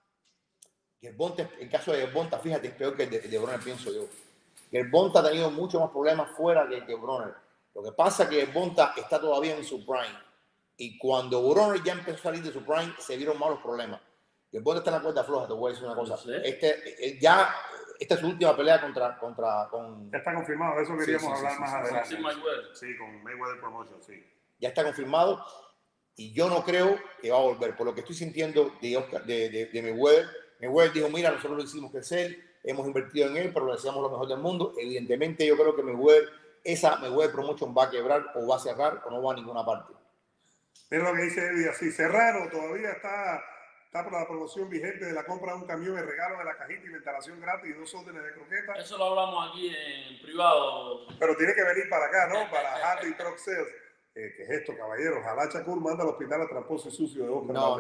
el caso de Bonta, fíjate, es peor que el de Bronner, pienso yo. El Bonta ha tenido muchos más problemas fuera que Bronner. Lo que pasa es que el Bonta está todavía en su prime. Y cuando Bronner ya empezó a salir de su prime, se vieron malos problemas. El Bonta está en la cuerda floja, te voy a decir una cosa. Esta es su última pelea con... Ya está confirmado, de eso queríamos hablar más adelante. Sí, con Mayweather Promotion, sí. Ya está confirmado y yo no creo que va a volver. Por lo que estoy sintiendo de Mayweather. Mayweather dijo, mira, nosotros lo hicimos crecer, hemos invertido en él, pero le deseamos lo mejor del mundo. Evidentemente yo creo que esa Mayweather Promotion va a quebrar o va a cerrar o no va a ninguna parte. Pero lo que dice Eddie, así, Serrano todavía está por la promoción vigente de la compra de un camión, el regalo de la cajita y la instalación gratis y 2 órdenes de croquetas. Eso lo hablamos aquí en privado. Pero tiene que venir para acá, ¿no? Para Hardy Truck Sales. ¿Qué es esto, caballero? Ojalá Shakur manda al hospital a tramposo y sucio de Oscar. No,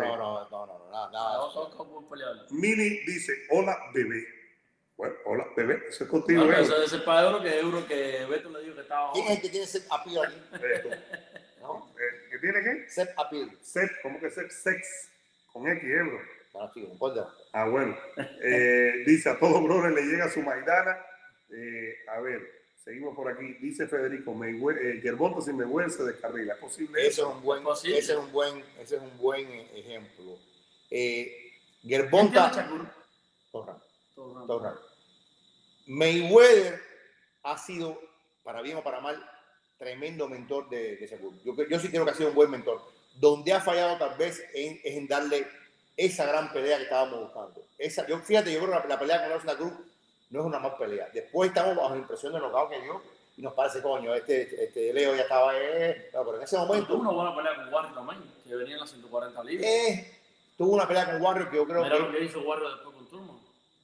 nada. Mini dice, hola, bebé. Bueno, hola, bebé. Eso es contigo, no, eso es para Euro que Beto le dijo que estaba... ¿Quién es el que tiene set appeal aquí? ¿No? ¿Qué tiene qué? Set appeal. Set, ¿cómo que set? Sex. Con X, bro. No, chico, no importa. Ah, bueno. Dice, a todo brother le llega su Maidana. A ver, seguimos por aquí. Dice Federico, Gervonta sin Mayweather se descarrila. ¿Es posible? Ese es un buen ejemplo. Gervonta... Torra. Mayweather ha sido, para bien o para mal, tremendo mentor de Shakur. Yo sí creo que ha sido un buen mentor. Donde ha fallado tal vez es en darle esa gran pelea que estábamos buscando. Yo creo que la pelea con Larson Cruz no es una mal pelea. Después estamos bajo la impresión del knockout que dio y nos parece, coño, este Leo ya estaba... pero en ese momento... Tuvo una buena pelea con Warrior también, que venía en las 140 libras. Tuvo una pelea con Warrior que yo creo Mira lo que hizo Warrior después con Turman.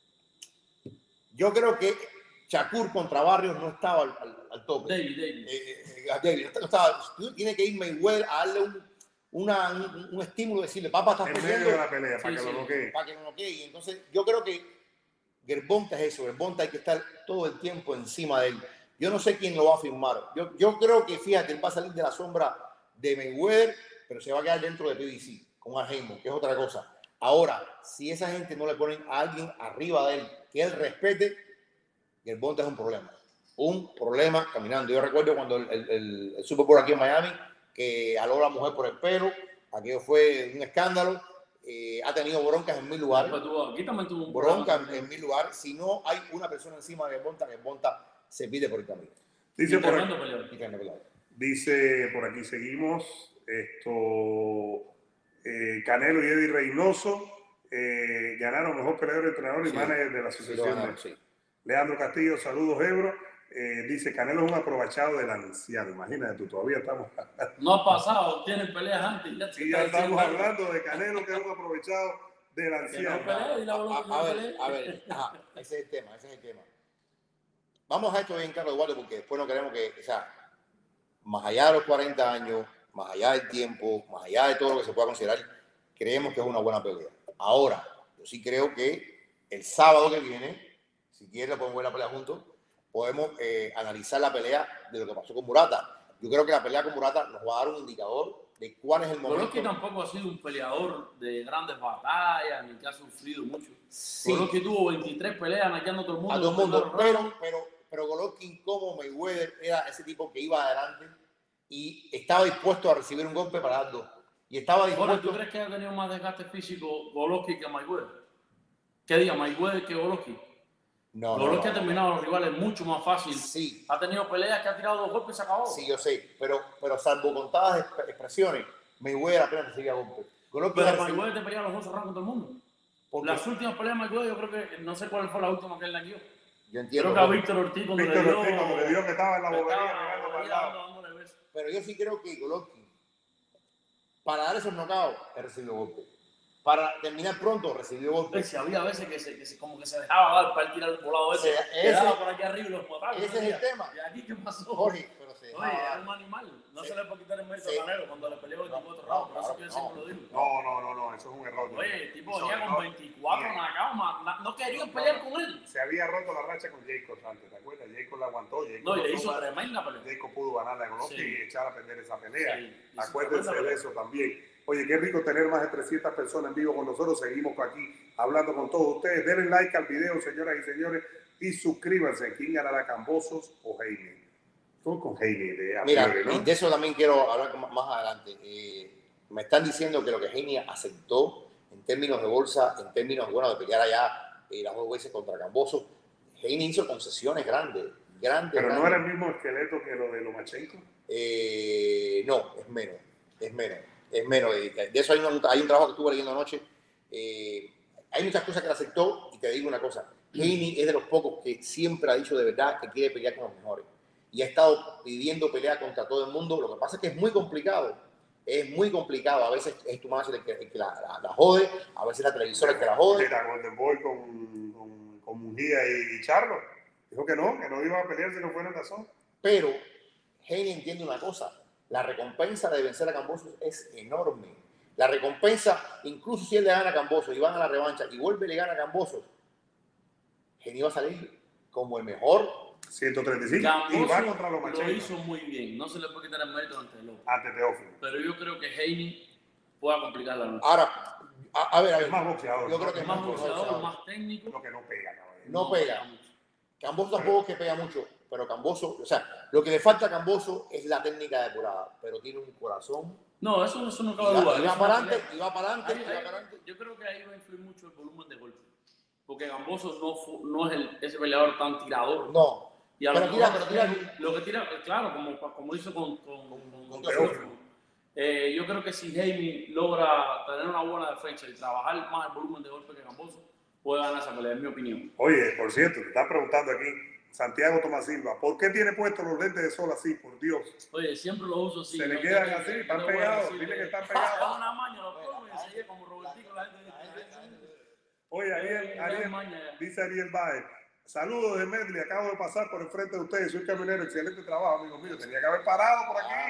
Yo creo que Shakur contra Barrios no estaba al tope. David. No estaba. Tiene que ir Mayweather a darle un estímulo, decirle, papá, estás en medio de la pelea, para que lo noquee. Para que lo noquee. Entonces, yo creo que Gervonta es eso. Gervonta hay que estar todo el tiempo encima de él. Yo no sé quién lo va a firmar. Yo creo que, fíjate, él va a salir de la sombra de Mayweather, pero se va a quedar dentro de PBC, con Argemo, que es otra cosa. Ahora, si esa gente no le ponen a alguien arriba de él, que él respete, Gervonta es un problema. Un problema caminando. Yo recuerdo cuando el Super Bowl aquí en Miami, que aló a la mujer por el pelo, aquello fue un escándalo. Ha tenido broncas en 1000 lugares. Aquí también tuvo un broncas en 1000 lugares. Si no hay una persona encima de Gervonta se pide por el camino. Dice por aquí, seguimos. Canelo y Eddie Reynoso ganaron mejor peleador, entrenador y manager de la asociación. Sí. Leandro Castillo, saludos, Ebro. Dice, Canelo es un aprovechado del anciano. Imagínate tú, todavía estamos... No ha pasado, tienen peleas antes. Ya estamos hablando de Canelo, que es un aprovechado del Que no anciano. pelee, dile a Golovkin que no pelee. A ver, ajá, ese es el tema, ese es el tema. Vamos a esto bien claro, Eduardo, porque después no queremos que, o sea, más allá de los 40 años, más allá del tiempo, más allá de todo lo que se pueda considerar, creemos que es una buena pelea. Ahora, yo sí creo que el sábado que viene, si quieres, podemos ver la pelea juntos, podemos analizar la pelea de lo que pasó con Murata. Yo creo que la pelea con Murata nos va a dar un indicador de cuál es el momento. Golovkin tampoco ha sido un peleador de grandes batallas, ni que ha sufrido mucho. Sí. Golovkin tuvo 23 peleas naqueando a todo el mundo. A todo el mundo, pero Golovkin, como Mayweather, era ese tipo que iba adelante y estaba dispuesto a recibir un golpe para dar dos. Y estaba dispuesto... Bueno, ¿tú crees que ha tenido más desgaste físico Golovkin que Mayweather? ¿Qué diga Mayweather que Golovkin? No, Golovkin ha terminado a los rivales mucho más fácil. Sí. Ha tenido peleas que ha tirado 2 golpes y se acabó. Sí, yo sé, pero salvo contadas expresiones, Mayweather apenas recibía golpes. Pero Mayweather te peleaba los 8 rounds con todo el mundo. ¿Por qué? Las últimas peleas de Mayweather, yo creo que, no sé cuál fue la última que él le dio. Yo entiendo. Creo que a Víctor Ortiz cuando le dio que estaba en la bobería mirando para el lado. Pero yo sí creo que Golovkin, para dar esos knockouts, he recibido golpes. Para terminar pronto, recibió golpes. Si había veces que como que se dejaba dar para él tirar el volado ese. Quedaba por aquí arriba y los mataba. Ese es el tema. ¿Y aquí qué pasó? Jorge, pero se Oye, era un animal. No se le puede quitar el mérito a Canelo cuando le peleó 24 rounds. Por eso que yo siempre lo digo. No, eso es un error. Oye, el tipo venía con 24 knockouts. No querían pelear con él. Se había roto la racha con Jacobs antes, ¿te acuerdas? Jacobs la aguantó. No, y le hizo tremenda pelea. Jacob pudo ganarle a Golovkin y echar a perder esa pelea. Sí, acuérdense de eso también. Oye, qué rico tener más de 300 personas en vivo con nosotros. Seguimos aquí hablando con todos ustedes. Denle like al video, señoras y señores, y suscríbanse. ¿Quién ganará, Kambosos o Haney? Estoy con Haney. Mira, ¿no? De eso también quiero hablar más adelante. Me están diciendo que lo que Haney aceptó en términos de bolsa, en términos de pelear allá las 2 veces contra Kambosos, Haney hizo concesiones grandes. ¿Pero no era el mismo esqueleto que lo de Lomachenko? No, es menos. De eso hay un trabajo que estuve leyendo anoche. Hay muchas cosas que él aceptó y te digo una cosa. Haney es de los pocos que siempre ha dicho de verdad que quiere pelear con los mejores. Y ha estado pidiendo pelea contra todo el mundo. Lo que pasa es que es muy complicado. Es muy complicado. A veces es tu manager el que la jode. A veces la televisora el que la jode. Era Golden Boy con Mujía y Charlo. Dijo que no iba a pelear si no fuera razón. Pero Haney entiende una cosa. La recompensa de vencer a Kambosos es enorme. La recompensa, incluso si él le gana a Kambosos y van a la revancha y vuelve y le gana a Kambosos, Haney va a salir como el mejor. 135 Kambosos y va contra los Lomachenko. Lo hizo muy bien. No se le puede quitar el mérito ante López. Ante Teófimo. Pero yo creo que Haney pueda complicar la noche. Ahora, a ver. Es más boxeador. Yo creo que es más boxeador, más técnico. Lo que no pega, caballero. No pega. Kambosos tampoco es que pega mucho, pero Kambosos, o sea, lo que le falta a Kambosos es la técnica depurada, pero tiene un corazón. No, eso no cabe duda. Y va para adelante. Yo creo que ahí va a influir mucho el volumen de golpe. Porque Kambosos no es ese peleador tan tirador. No. Y a pero tira. Lo que tira, claro, como hizo con Teófimo. Yo creo que si Haney logra tener una buena defensa y trabajar más el volumen de golpe que Kambosos, puede ganar esa pelea, en mi opinión. Oye, por cierto, te están preguntando aquí, Santiago Tomás Silva, ¿por qué tiene puestos los lentes de sol así? Por Dios. Oye, siempre los uso así. Se le quedan así, están pegados. Dile que están pegados. Es una maña, los pongo y enseguida como Robertico la gente. Oye, Ariel, dice Ariel Baez, saludos de Medley, acabo de pasar por el frente de ustedes, soy camionero, excelente trabajo, amigo mío, tenía que haber parado por aquí.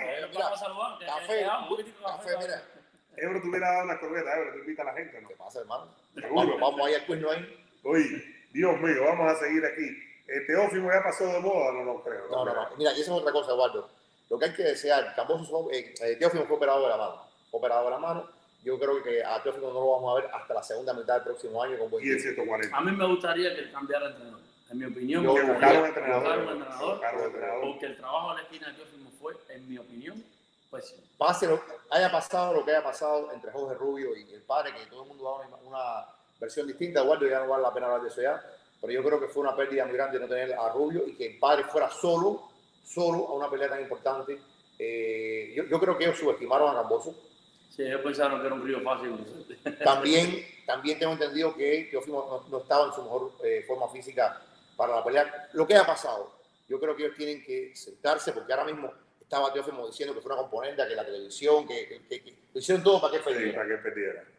Café, mira. Ebro te hubiera dado una corbeta, Ebro, te invita a la gente, ¿no? ¿Qué pasa, hermano? Seguro. Vamos ahí al cuerno ahí. Oye, Dios mío, vamos a seguir aquí. Teófimo ya pasó de moda, no creo. No. Mira, y eso es otra cosa, Eduardo. Lo que hay que desear, Teófimo fue operado de la mano. Yo creo que a Teófimo no lo vamos a ver hasta la segunda mitad del próximo año con buen y el 140. A mí me gustaría que cambiara de entrenador. En mi opinión, Yo buscar un entrenador. Porque el trabajo de la esquina de Teófimo fue, en mi opinión, pues haya pasado lo que haya pasado entre Jorge Rubio y el padre, que todo el mundo da una versión distinta. Eduardo, ya no vale la pena hablar de eso ya. Pero yo creo que fue una pérdida muy grande no tener a Rubio y que el padre fuera solo a una pelea tan importante. Yo creo que ellos subestimaron a Kambosos. Sí, ellos pensaron que era un río fácil. También tengo entendido que Teófimo no estaba en su mejor forma física para la pelea. Lo que ha pasado, yo creo que ellos tienen que sentarse, porque ahora mismo estaba Teófimo diciendo que fue una componente, que la televisión, que lo hicieron todo para que perdiera. Sí, para que perdiera.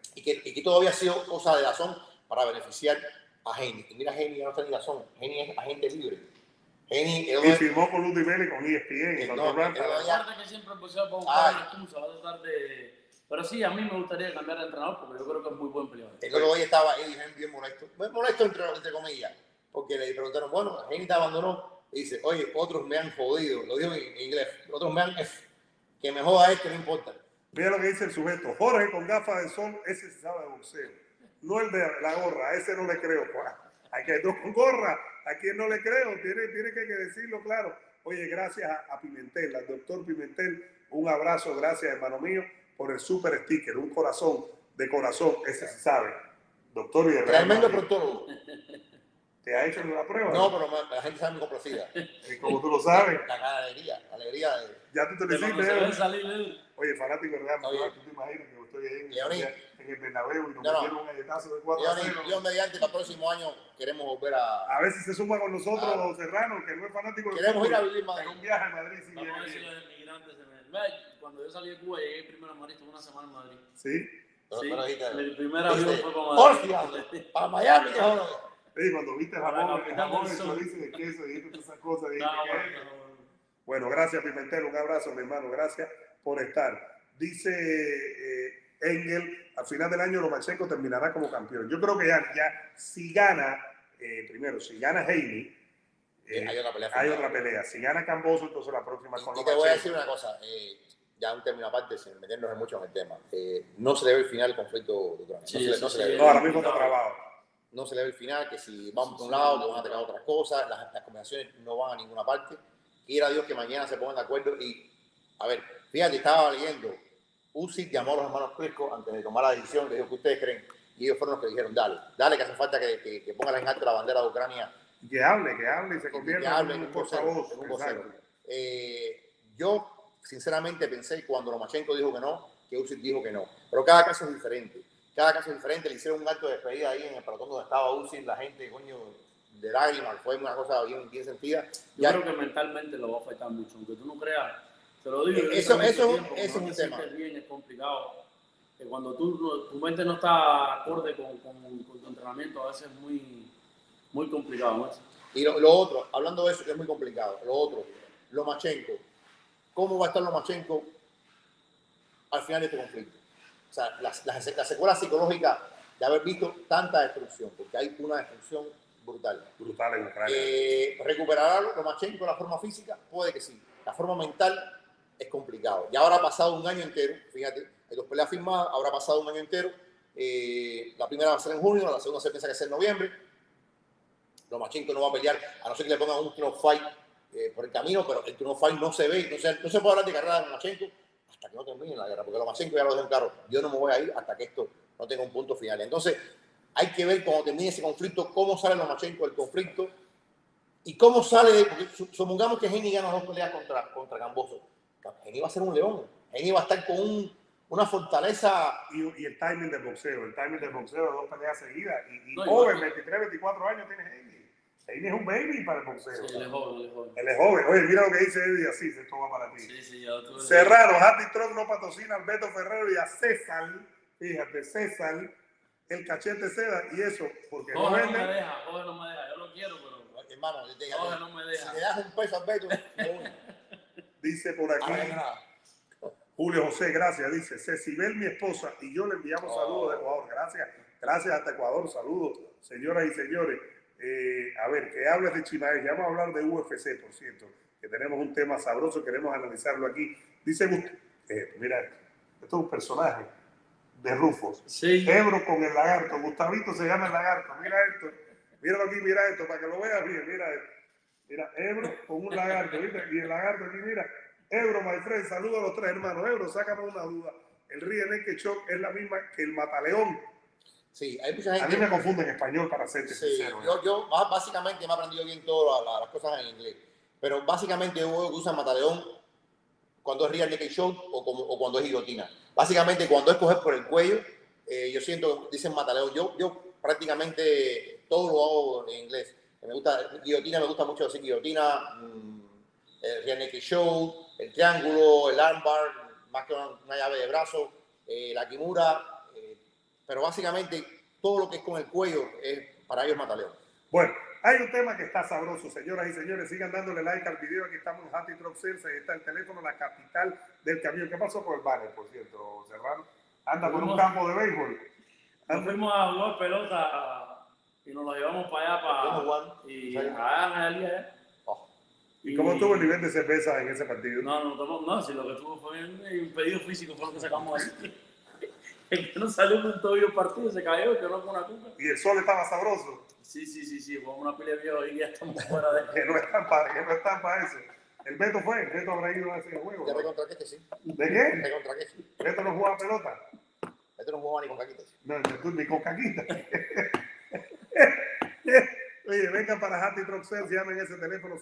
y que todavía ha sido cosa de Dazón para beneficiar a Haney. Y mira, Haney ya no está en Dazón, Haney es agente libre. Haney y firmó con Luz Meli con ESPN. Aparte que siempre empezó a buscar una excusa, va a tratar de... Pero sí, a mí me gustaría cambiar de entrenador porque yo creo que es muy buen peleador. El otro día estaba Eddie Hearn bien molesto entre comillas, porque le preguntaron, bueno, Haney te abandonó. Y dice, oye, otros me han jodido, lo dijo en inglés, otros me han... que me joda esto, no importa. Mira lo que dice el sujeto, Jorge con gafas de sol, ese se sabe de boxeo. No el de la gorra, a ese no le creo, Juan. Aquí hay dos con gorra, a quien no le creo, tiene que decirlo claro. Oye, gracias a Pimentel, al doctor Pimentel, un abrazo, gracias hermano mío, por el super sticker, un corazón de corazón, ese se sabe. Doctor y de tremendo proctólogo. ¿Te ha hecho una prueba? No, pero la gente sabe muy complacida. Como tú lo sabes. La alegría de... Ya tú te lo hiciste. Oye, fanático de Real Madrid, tú te imaginas que estoy ahí en el Bernabéu y nos metieron un galletazo de 4-0. Dios mediante, para el próximo año queremos volver a... A ver si se suma con nosotros Serrano, que no es fanático de queremos ir a vivir Madrid. En un viaje a Madrid. Sí, vamos a ver si los emigrantes se me... Cuando yo salí de Cuba, llegué primero a Madrid, estuve una semana en Madrid. ¿Sí? Sí, mi primer avión fue para Madrid. ¡Hostia! ¡Para Miami! Sí, cuando viste el jamón, el chorizo de queso y todas esas cosas. Bueno, gracias Pimentel, un abrazo mi hermano, gracias por estar. Dice Engel, al final del año Lomachenko terminará como campeón. Yo creo que ya si gana, primero, si gana Haney, hay otra pelea. Si gana Camboso, entonces la próxima con Lomachenko. Y te voy a decir una cosa, ya un término aparte, sin meternos mucho en el tema. No se le ve el final del conflicto de Ucrania. No se le ve. No, ahora mismo está trabado. No se le ve el final, que si vamos por un lado, que van a atacar otras cosas, las combinaciones no van a ninguna parte. Quiera Dios que mañana se pongan de acuerdo y, a ver, fíjate, estaba leyendo, Usyk llamó a los hermanos Klitschko antes de tomar la decisión, le dijo, ¿qué ustedes creen? Y ellos fueron los que dijeron, dale, que hace falta que pongan en alto la bandera de Ucrania. Que hable y se convierta en un portavoz. Yo, sinceramente, pensé cuando Lomachenko dijo que Usyk dijo que no. Pero cada caso es diferente. Le hicieron un acto de despedida ahí en el pelotón donde estaba Usyk, la gente, coño, de lágrimas, fue una cosa bien sentida. Yo creo que mentalmente lo va a afectar mucho, aunque tú no creas, te lo digo. Eso es un tema. Bien, es complicado. Que cuando tu mente no está acorde con tu entrenamiento, a veces es muy complicado, ¿no? Y lo otro, hablando de eso, que es muy complicado, lo otro, Lomachenko, ¿cómo va a estar Lomachenko al final de este conflicto? O sea, la secuela psicológica de haber visto tanta destrucción, porque hay una destrucción brutal. Brutal en Ucrania. ¿Recuperará Lomachenko la forma física? Puede que sí. La forma mental es complicado. Ya ahora ha pasado un año entero, fíjate, hay 2 peleas firmadas, habrá pasado un año entero. La primera va a ser en junio, la segunda se piensa que es en noviembre. Lomachenko no va a pelear, a no ser que le pongan un turn of fight por el camino, pero el turn of fight no se ve, no se puede hablar de carrera de Lomachenko hasta que no termine la guerra, porque Lomachenko ya lo dejó en claro, yo no me voy a ir hasta que esto no tenga un punto final. Entonces, hay que ver cuando termine ese conflicto, cómo sale Lomachenko del conflicto y cómo sale, porque supongamos que Haney gana 2 peleas contra Camboso. Haney va a ser un león, Haney va a estar con una fortaleza. Y el timing del boxeo, de 2 peleas seguidas. Y joven, 23, 24 años tiene Haney. Haney es un baby para el boxeo. Sí, él es joven. Él es joven. Oye, mira lo que dice Eddie Asís, esto va para ti. Sí, ya tú Serrano, Happy Truck no patrocina a Alberto Ferrero y a César, fíjate, César, el cachete seda, y eso, porque Jorge no me deja, yo lo quiero, pero... Hermano, Jorge no me deja. Si le das un peso a Alberto, dice por aquí, Julio José, gracias, dice, Cecibel, mi esposa, y yo le enviamos saludos de Ecuador, gracias hasta Ecuador, saludos, señoras y señores. A ver, que hables de Chimaev, ya vamos a hablar de UFC, por cierto, que tenemos un tema sabroso, queremos analizarlo aquí. Dice, mira, esto es un personaje de Rufos. Sí. Ebro con el lagarto, Gustavito se llama el lagarto, mira esto, míralo aquí, mira esto, para que lo veas bien, mira esto. Mira, Ebro con un lagarto, ¿viste? Y el lagarto aquí, mira, Ebro, my friend, saludos a los 3 hermanos. Ebro, sácame una duda, el Rear Naked Choke es la misma que el Mataleón. Sí, hay mucha gente. A mí me confunde en español, para serte sincero. Yo básicamente me he aprendido bien todas las cosas en inglés. Pero básicamente yo uso Mataleón cuando es Rear Naked Choke o cuando es guillotina. Básicamente cuando es coger por el cuello, yo siento, dicen Mataleón. Yo prácticamente todo lo hago en inglés. Me gusta, guillotina, me gusta mucho decir guillotina, el Rear Naked Choke, el triángulo, el armbar, más que una llave de brazo, la kimura. pero básicamente todo lo que es con el cuello es para ellos mataleo. Bueno, hay un tema que está sabroso, señoras y señores. Sigan dándole like al video. Aquí estamos en Hattie Truck Sales. Ahí está el teléfono, la capital del camión. ¿Qué pasó con el banner, por cierto, Serrano? Anda por un campo de béisbol. Nos fuimos a jugar pelota y nos lo llevamos para allá. Y ¿Y cómo estuvo el nivel de cerveza en ese partido? No, si lo que tuvo fue un pedido físico, fue lo que sacamos ahí. El que no salió con un tobillo partido se cayó, que no con una cuca. ¿Y el sol estaba sabroso? Sí, fue una pila de viejo y ya estamos fuera de que no están para eso. El Beto habrá ido a ese juego. ¿De contra qué sí? ¿De qué? ¿De contra qué sí? Beto no jugaba pelota. Beto no jugaba ni con caquitas. No, ni con caquitas. Oye, vengan para Hattie Truck Sales, llamen ese teléfono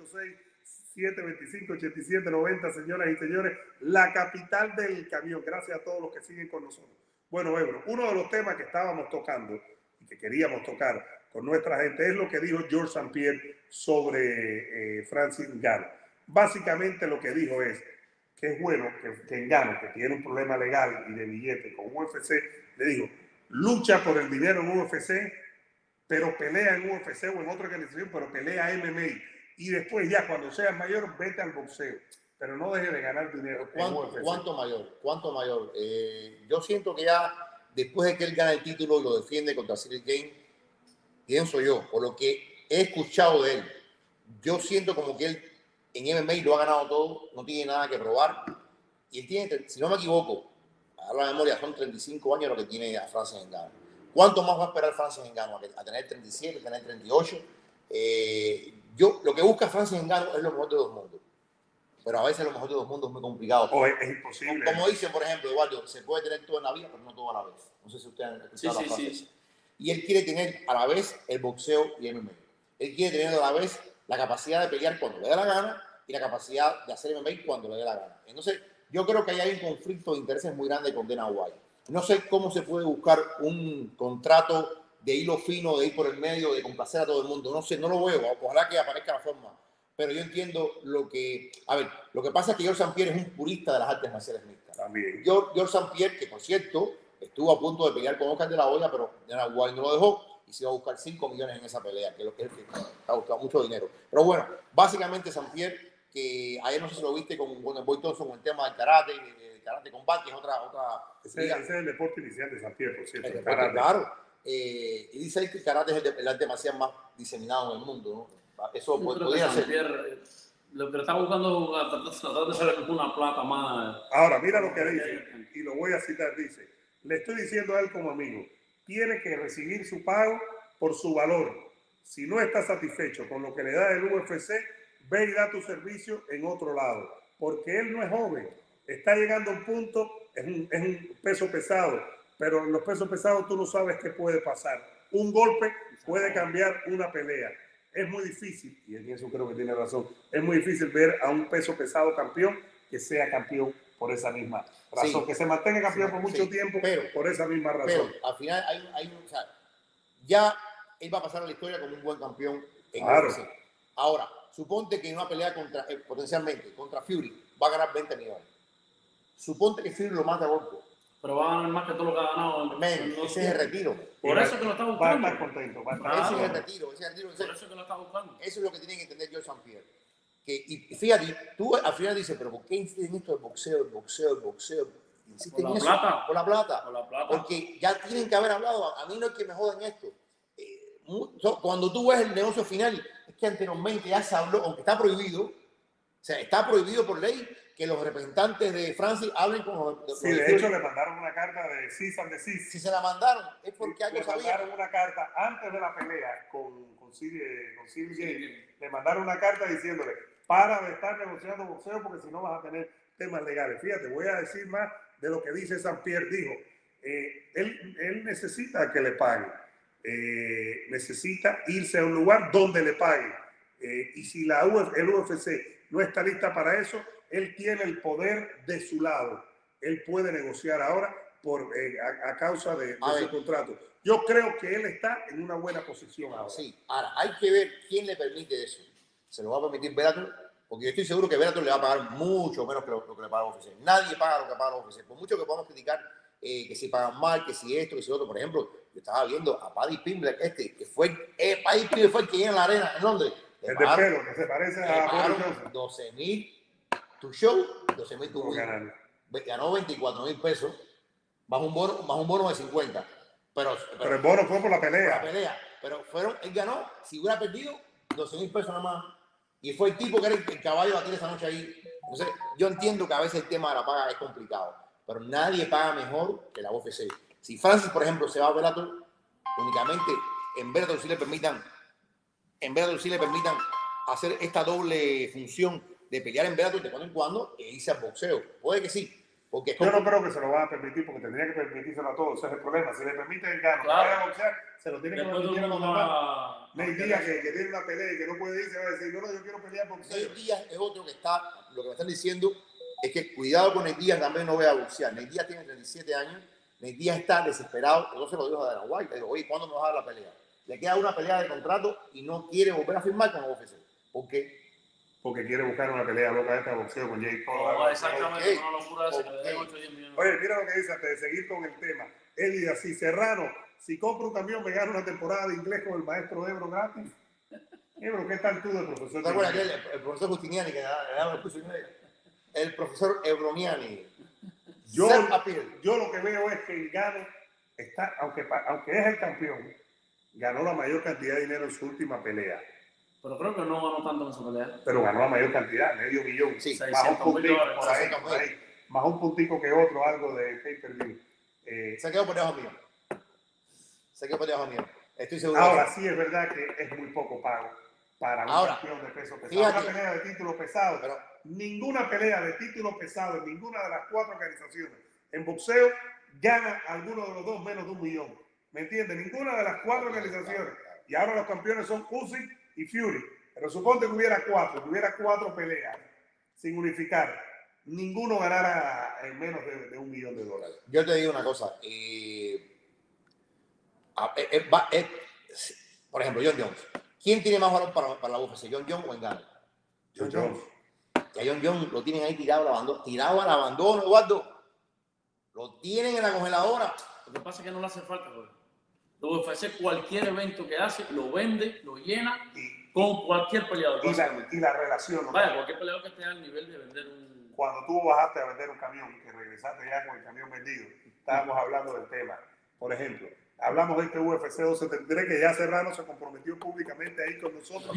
786-725-8790, señoras y señores, la capital del camión. Gracias a todos los que siguen con nosotros. Bueno, Ebro, uno de los temas que estábamos tocando y que queríamos tocar con nuestra gente es lo que dijo George St. Pierre sobre Francis Ngannou. Básicamente lo que dijo es que es bueno que Ngannou, que tiene un problema legal y de billete con UFC, le dijo, lucha por el dinero en UFC, pero pelea en UFC o en otra organización, pero pelea MMA. Y después ya cuando seas mayor, vete al boxeo. Pero no deje de ganar dinero en UFC. ¿Cuánto mayor? Yo siento que ya después de que él gana el título y lo defiende contra Cyril Gane, pienso yo, por lo que he escuchado de él, yo siento como que él en MMA lo ha ganado todo, no tiene nada que probar. Y él tiene, si no me equivoco, a la memoria, son 35 años lo que tiene a Francis Ngannou. ¿Cuánto más va a esperar Francis Ngannou? A tener 37, a tener 38. Lo que busca Francis Ngannou es lo mejor de dos mundos. Pero a veces lo mejor de dos mundos es muy complicado. Es imposible. Como dicen, por ejemplo, Eduardo, se puede tener todo en la vida, pero no todo a la vez. No sé si ustedes han escuchado la frase. Sí. Y él quiere tener a la vez el boxeo y el MMA. Él quiere tener a la vez la capacidad de pelear cuando le dé la gana y la capacidad de hacer MMA cuando le dé la gana. Entonces, yo creo que ahí hay un conflicto de intereses muy grande con Dana White. No sé cómo se puede buscar un contrato de hilo fino, de ir por el medio, de complacer a todo el mundo. No sé, no lo veo. Ojalá que aparezca la forma. Pero yo entiendo lo que... A ver, lo que pasa es que George St. Pierre es un purista de las artes marciales mixtas. También. George St. Pierre, que por cierto, estuvo a punto de pelear con Oscar de la Hoya, pero Dana White no lo dejó y se iba a buscar 5 millones en esa pelea, que es lo que él ha buscado mucho dinero. Pero bueno, básicamente St. Pierre, que ayer no sé si lo viste con el Boy Thompson, con el tema del karate combate, es otra ese es el deporte inicial de St. Pierre, por cierto. El karate. Claro. Y dice que el karate es el arte marcial más diseminado en el mundo, ¿no? Eso podría ser. Lo que está buscando es tratar de hacer una plata más. Ahora, mira lo que dice, y lo voy a citar, dice, le estoy diciendo a él como amigo, tiene que recibir su pago por su valor. Si no está satisfecho con lo que le da el UFC, ve y da tu servicio en otro lado, porque él no es joven, está llegando a un punto, es un peso pesado, pero en los pesos pesados tú no sabes qué puede pasar. Un golpe puede cambiar una pelea. Es muy difícil, y en eso creo que tiene razón, es muy difícil ver a un peso pesado campeón que sea campeón por esa misma razón, sí, que se mantenga campeón por mucho tiempo, pero por esa misma razón. Pero al final o sea, ya él va a pasar a la historia como un buen campeón en UFC. Ahora, suponte que en una pelea potencialmente contra Fury va a ganar 20 millones. Suponte que Fury lo mata a golpe. Pero va a ganar más que todo lo que ha ganado. Ese es el retiro. Por eso que lo está buscando. Va a estar contento. Ese es el retiro. Por eso que lo está buscando. Eso es lo que tiene que entender George St. Pierre. Y fíjate, tú al final dices, pero ¿por qué insistes en esto del boxeo, Insisten por en eso. Plata. Por la plata. Por la plata. Porque ya tienen que haber hablado. A mí no es que me jodan esto. Cuando tú ves el negocio final, es que anteriormente ya se habló, aunque está prohibido, o sea, está prohibido por ley que los representantes de Francis hablen con los... Sí, de hecho le mandaron una carta de cease and desist. Si se la mandaron, es porque algo sabían. Le mandaron una carta antes de la pelea con Cyril Gane. Le mandaron una carta diciéndole, para de estar negociando boxeo porque si no vas a tener temas legales. Fíjate, voy a decir más de lo que dice St. Pierre. Dijo, él necesita que le paguen. Necesita irse a un lugar donde le paguen. Y si el UFC no está lista para eso, él tiene el poder de su lado. Él puede negociar ahora a causa de su contrato. Yo creo que él está en una buena posición ahora. Sí, ahora hay que ver quién le permite eso. ¿Se lo va a permitir Bellator? Porque yo estoy seguro que Bellator le va a pagar mucho menos que lo que le paga UFC. Nadie paga lo que paga UFC. Por mucho que podamos criticar que si pagan mal, que si esto, que si otro. Por ejemplo, yo estaba viendo a Paddy Pimblett, que fue, Paddy Pimblett fue el que llega en la arena en Londres. El de pelo, que se parece a Boris Johnson. 12,000 tu show, 12,000 tu win. Ganó 24,000 pesos, más un bono de 50. Pero el bono fue por la pelea. Pero él ganó, si hubiera perdido, 12,000 pesos nada más. Y fue el tipo que era el caballo a batir esa noche ahí. Entonces, yo entiendo que a veces el tema de la paga es complicado, pero nadie paga mejor que la UFC. Si Francis, por ejemplo, se va a Bellator, únicamente en Bellator sí le permitan hacer esta doble función de pelear en Bellator de cuando en cuando e irse al boxeo. Puede que sí. Porque yo no creo que se lo van a permitir porque tendría que permitírselo a todos. Ese es el problema. Si le permiten el gano, claro, para boxear, se lo tiene que permitir a los demás. Nate Díaz, que tiene una pelea y que no puede irse, va a decir, no, yo quiero pelear boxeo. Nate Díaz es otro que está, lo que me están diciendo es que cuidado con Nate Díaz, también no voy a boxear. Nate Díaz tiene 37 años, Nate Díaz está desesperado, entonces lo dijo a Dana White, le dijo, oye, ¿cuándo me vas a dar la pelea? Le queda una pelea de contrato y no quiere volver a firmar con la UFC. ¿Por qué? Porque quiere buscar una pelea loca esta de boxeo con Jake Paul. No, exactamente, una locura esa, que le den 8 o 10 millones. Oye, mira lo que dice antes de seguir con el tema. Eli, así, Serrano, si compro un camión me gano una temporada de inglés con el maestro Ebro gratis. Ebro, ¿qué tal tú de profesor? ¿Te acuerdas el profesor Justiniani que daba el curso inglés? El profesor Ebroniani. Yo lo que veo es que el Gano está, aunque es el campeón, ganó la mayor cantidad de dinero en su última pelea. Pero creo que no ganó tanto en esa pelea. Pero ganó la mayor cantidad, medio millón. Sí, más un puntico por ahí, más un puntico que otro, algo de pay-per-view. Se quedó por debajo mío. Estoy seguro. Ahora sí es verdad que es muy poco pago para un campeón de peso pesado. Fíjate, una pelea de título pesado, pero ninguna pelea de título pesado en ninguna de las 4 organizaciones en boxeo gana alguno de los dos menos de $1 millón. ¿Me entiendes? Ninguna de las 4 organizaciones. Y ahora los campeones son Usyk y Fury. Pero suponte que hubiera 4 peleas sin unificar. Ninguno ganara en menos de $1 millón. Yo te digo una cosa. Por ejemplo, John Jones. ¿Quién tiene más valor para la UFC? ¿John Jones o Ngannou? John Jones. Y a John Jones lo tienen ahí tirado al abandono, Eduardo. Lo tienen en la congeladora. Lo que pasa es que no le hace falta, güey. Lo UFC, cualquier evento que hace, lo vende, lo llena con cualquier peleador. Y la relación. Vaya, cualquier peleador que esté al nivel de vender un... Cuando tú bajaste a vender un camión y que regresaste ya con el camión vendido, estábamos hablando del tema. Por ejemplo, hablamos de este UFC 273 que ya Serrano se comprometió públicamente ahí con nosotros.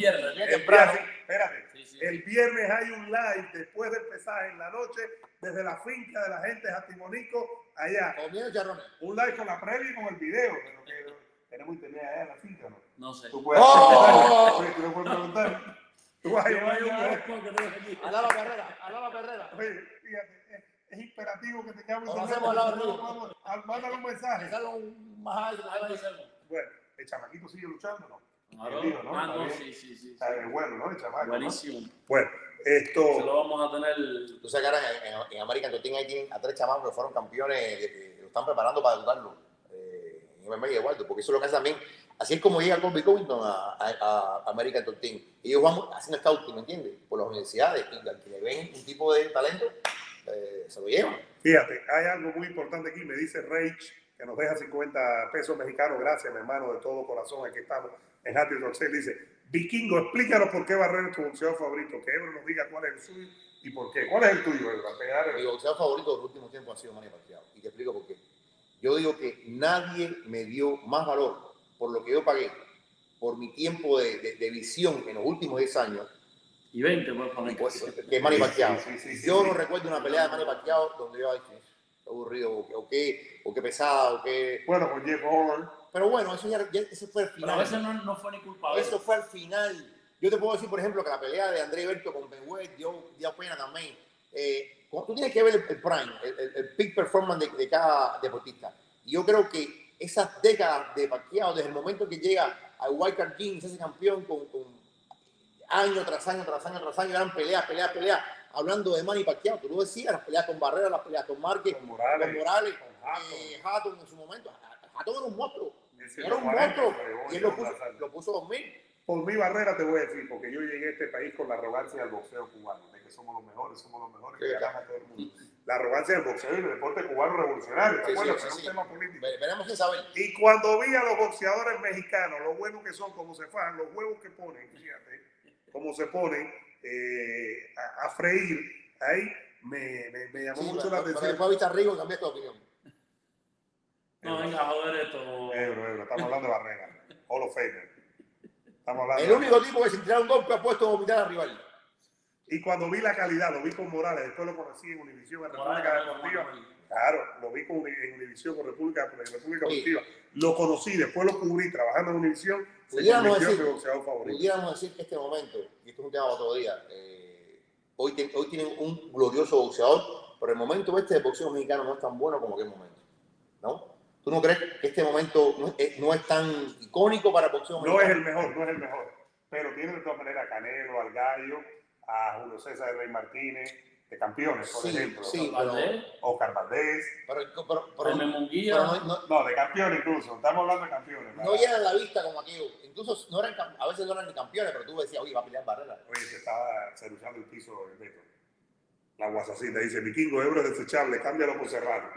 El viernes hay un live después del pesaje en la noche desde la finca de la gente de Jatimonico allá. Un live con la previa y con el video. Pero que tenemos internet allá en la finca, ¿no? No sé. Tú puedes preguntar. Tú vas a a la carrera. Oye, fíjate. Es imperativo que tengamos mándale un mensaje. Bueno, el chamaquito sigue luchando, ¿no? Claro. ¿no? Sí. Bueno, ¿no? El chamaco. Buenísimo. ¿No? Bueno, esto. Se lo vamos a tener. Tú sabes que ahora en American Top Team ahí tienen a 3 chamacos que fueron campeones, lo están preparando para debutarlo en MMA y Eduardo, porque eso es lo que hace también. Así es como llega Colby Covington a American Top Team. Ellos van haciendo scouting, ¿me entiendes? Por las universidades, y al que le ven un tipo de talento, se lo llevan. Fíjate, hay algo muy importante aquí, me dice Rage, que nos deja 50 pesos mexicanos, gracias, mi hermano, de todo corazón, aquí estamos en Happy Roxel, dice, Vikingo, explícanos por qué Barrera es tu boxeador favorito, que Ebro nos diga cuál es el suyo y por qué. ¿Cuál es el tuyo, Ebro? Mi boxeador favorito de los últimos tiempos ha sido Manny Pacquiao, y te explico por qué. Yo digo que nadie me dio más valor por lo que yo pagué, por mi tiempo de visión en los últimos 10 años, y 20, pues, que Manny Pacquiao. Yo no recuerdo una pelea de Manny Pacquiao donde yo, aburrido, o qué pesada, o qué... Bueno, con Jeff Horn. Pero bueno, ese fue el final. Pero a veces no fue ni culpable. Eso fue al final. Yo te puedo decir, por ejemplo, que la pelea de André Berto con Ben Wade dio pena también. Tú tienes que ver el prime, el peak performance de cada deportista. Y yo creo que esas décadas de Pacquiao, desde el momento que llega a White Card King, se hace campeón con año tras año, eran peleas, hablando de Manny Pacquiao. Tú lo decías, las peleas con Barrera, las peleas con Márquez, con Morales, Hatton en su momento. Hatton era un monstruo. Y él lo puso 2000. por mi barrera te voy a decir, porque yo llegué a este país con la arrogancia del boxeo cubano, de que somos los mejores, que ganamos a todo el mundo. La arrogancia del boxeo y del deporte cubano revolucionario, ¿te acuerdas? Pero es un tema político. Veremos qué saber. Y cuando vi a los boxeadores mexicanos, lo buenos que son, como se fajan, los huevos que ponen, fíjate, cómo se ponen a freír, ahí me llamó mucho la atención. Pero después viste a Rigo y cambiaste de opinión. No, venga, a joder esto. Estamos hablando de Barrera. Hall of Famer. Estamos hablando el único tipo que sin tirar un golpe ha puesto a vomitar al rival. Y cuando vi la calidad, lo vi con Morales, después lo conocí en Univisión, en República Deportiva. Claro, lo vi en Univisión con República Deportiva. Lo conocí, después lo cubrí trabajando en Univisión. Pudiéramos decir que este momento, y esto es un tema de otro día, hoy tienen un glorioso boxeador, pero el momento de boxeo mexicano no es tan bueno como aquel momento, ¿no? ¿Tú no crees que este momento no es tan icónico para el boxeo mexicano? No es el mejor, pero tiene de todas maneras a Canelo, al Gallo, a Julio César Rey Martínez, de campeones, por ejemplo. Sí, Oscar Valdés. Pero Munguía. No, de campeones incluso. Estamos hablando de campeones. No llegan a la vista como aquello. Incluso a veces no eran ni campeones, pero tú decías, oye, va a pelear Barrera. Oye, se estaba cerruchando el piso el Beto. La guasacita dice, Vikingo, euro desechable, cámbialo por Serrano.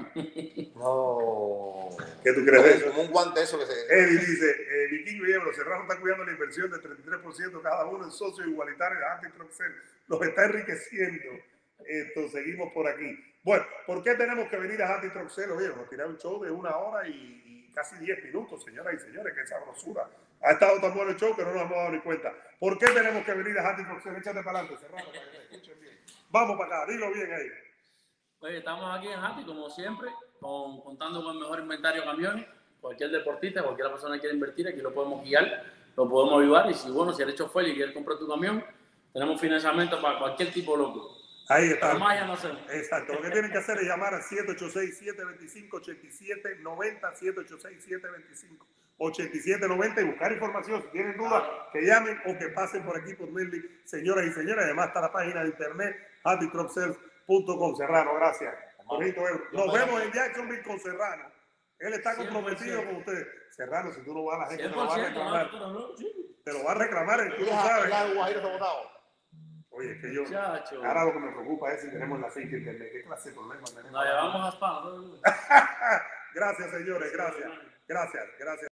No. ¿Qué tú crees de eso? Como un guante eso que se... Eddie dice, Vikingo y Ebro, Serrano está cuidando la inversión del 33% cada uno en socios igualitarios de Antitroxel. Los está enriqueciendo. Seguimos por aquí. Bueno, ¿por qué tenemos que venir a Antitroxel? Oye, nos tiraron un show de 1 hora y casi 10 minutos, señoras y señores, qué sabrosura. Ha estado tan bueno el show que no nos hemos dado ni cuenta. ¿Por qué tenemos que venir a Antitroxel? Échate para adelante, Serrano, para que te escuchen bien. Vamos para acá, dilo bien ahí. Oye, estamos aquí en Hati, como siempre, contando con el mejor inventario de camiones. Cualquier deportista, cualquier persona que quiera invertir, aquí lo podemos guiar, lo podemos ayudar. Y si eres chofer y quieres comprar tu camión, tenemos financiamiento para cualquier tipo de loco. Ahí está. Pero más ya no sé. Exacto. Lo que tienen que hacer es llamar al 786-725-8790, 786-725-8790 y buscar información. Si tienen dudas, que llamen o que pasen por aquí por Melvin, señoras y señores. Además está la página de internet, HattyTruckSales.com. Serrano, gracias. Nos vemos en Jacksonville con Serrano. Él está comprometido 100%. Con ustedes. Serrano, si tú no vas, la gente te lo va a reclamar. Te lo va a reclamar, tú lo sabes. Oye, es que yo, ahora lo que me preocupa es si tenemos la finca internet. ¿Qué clase de problema tenemos? Nos llevamos a España. Gracias, señores, gracias.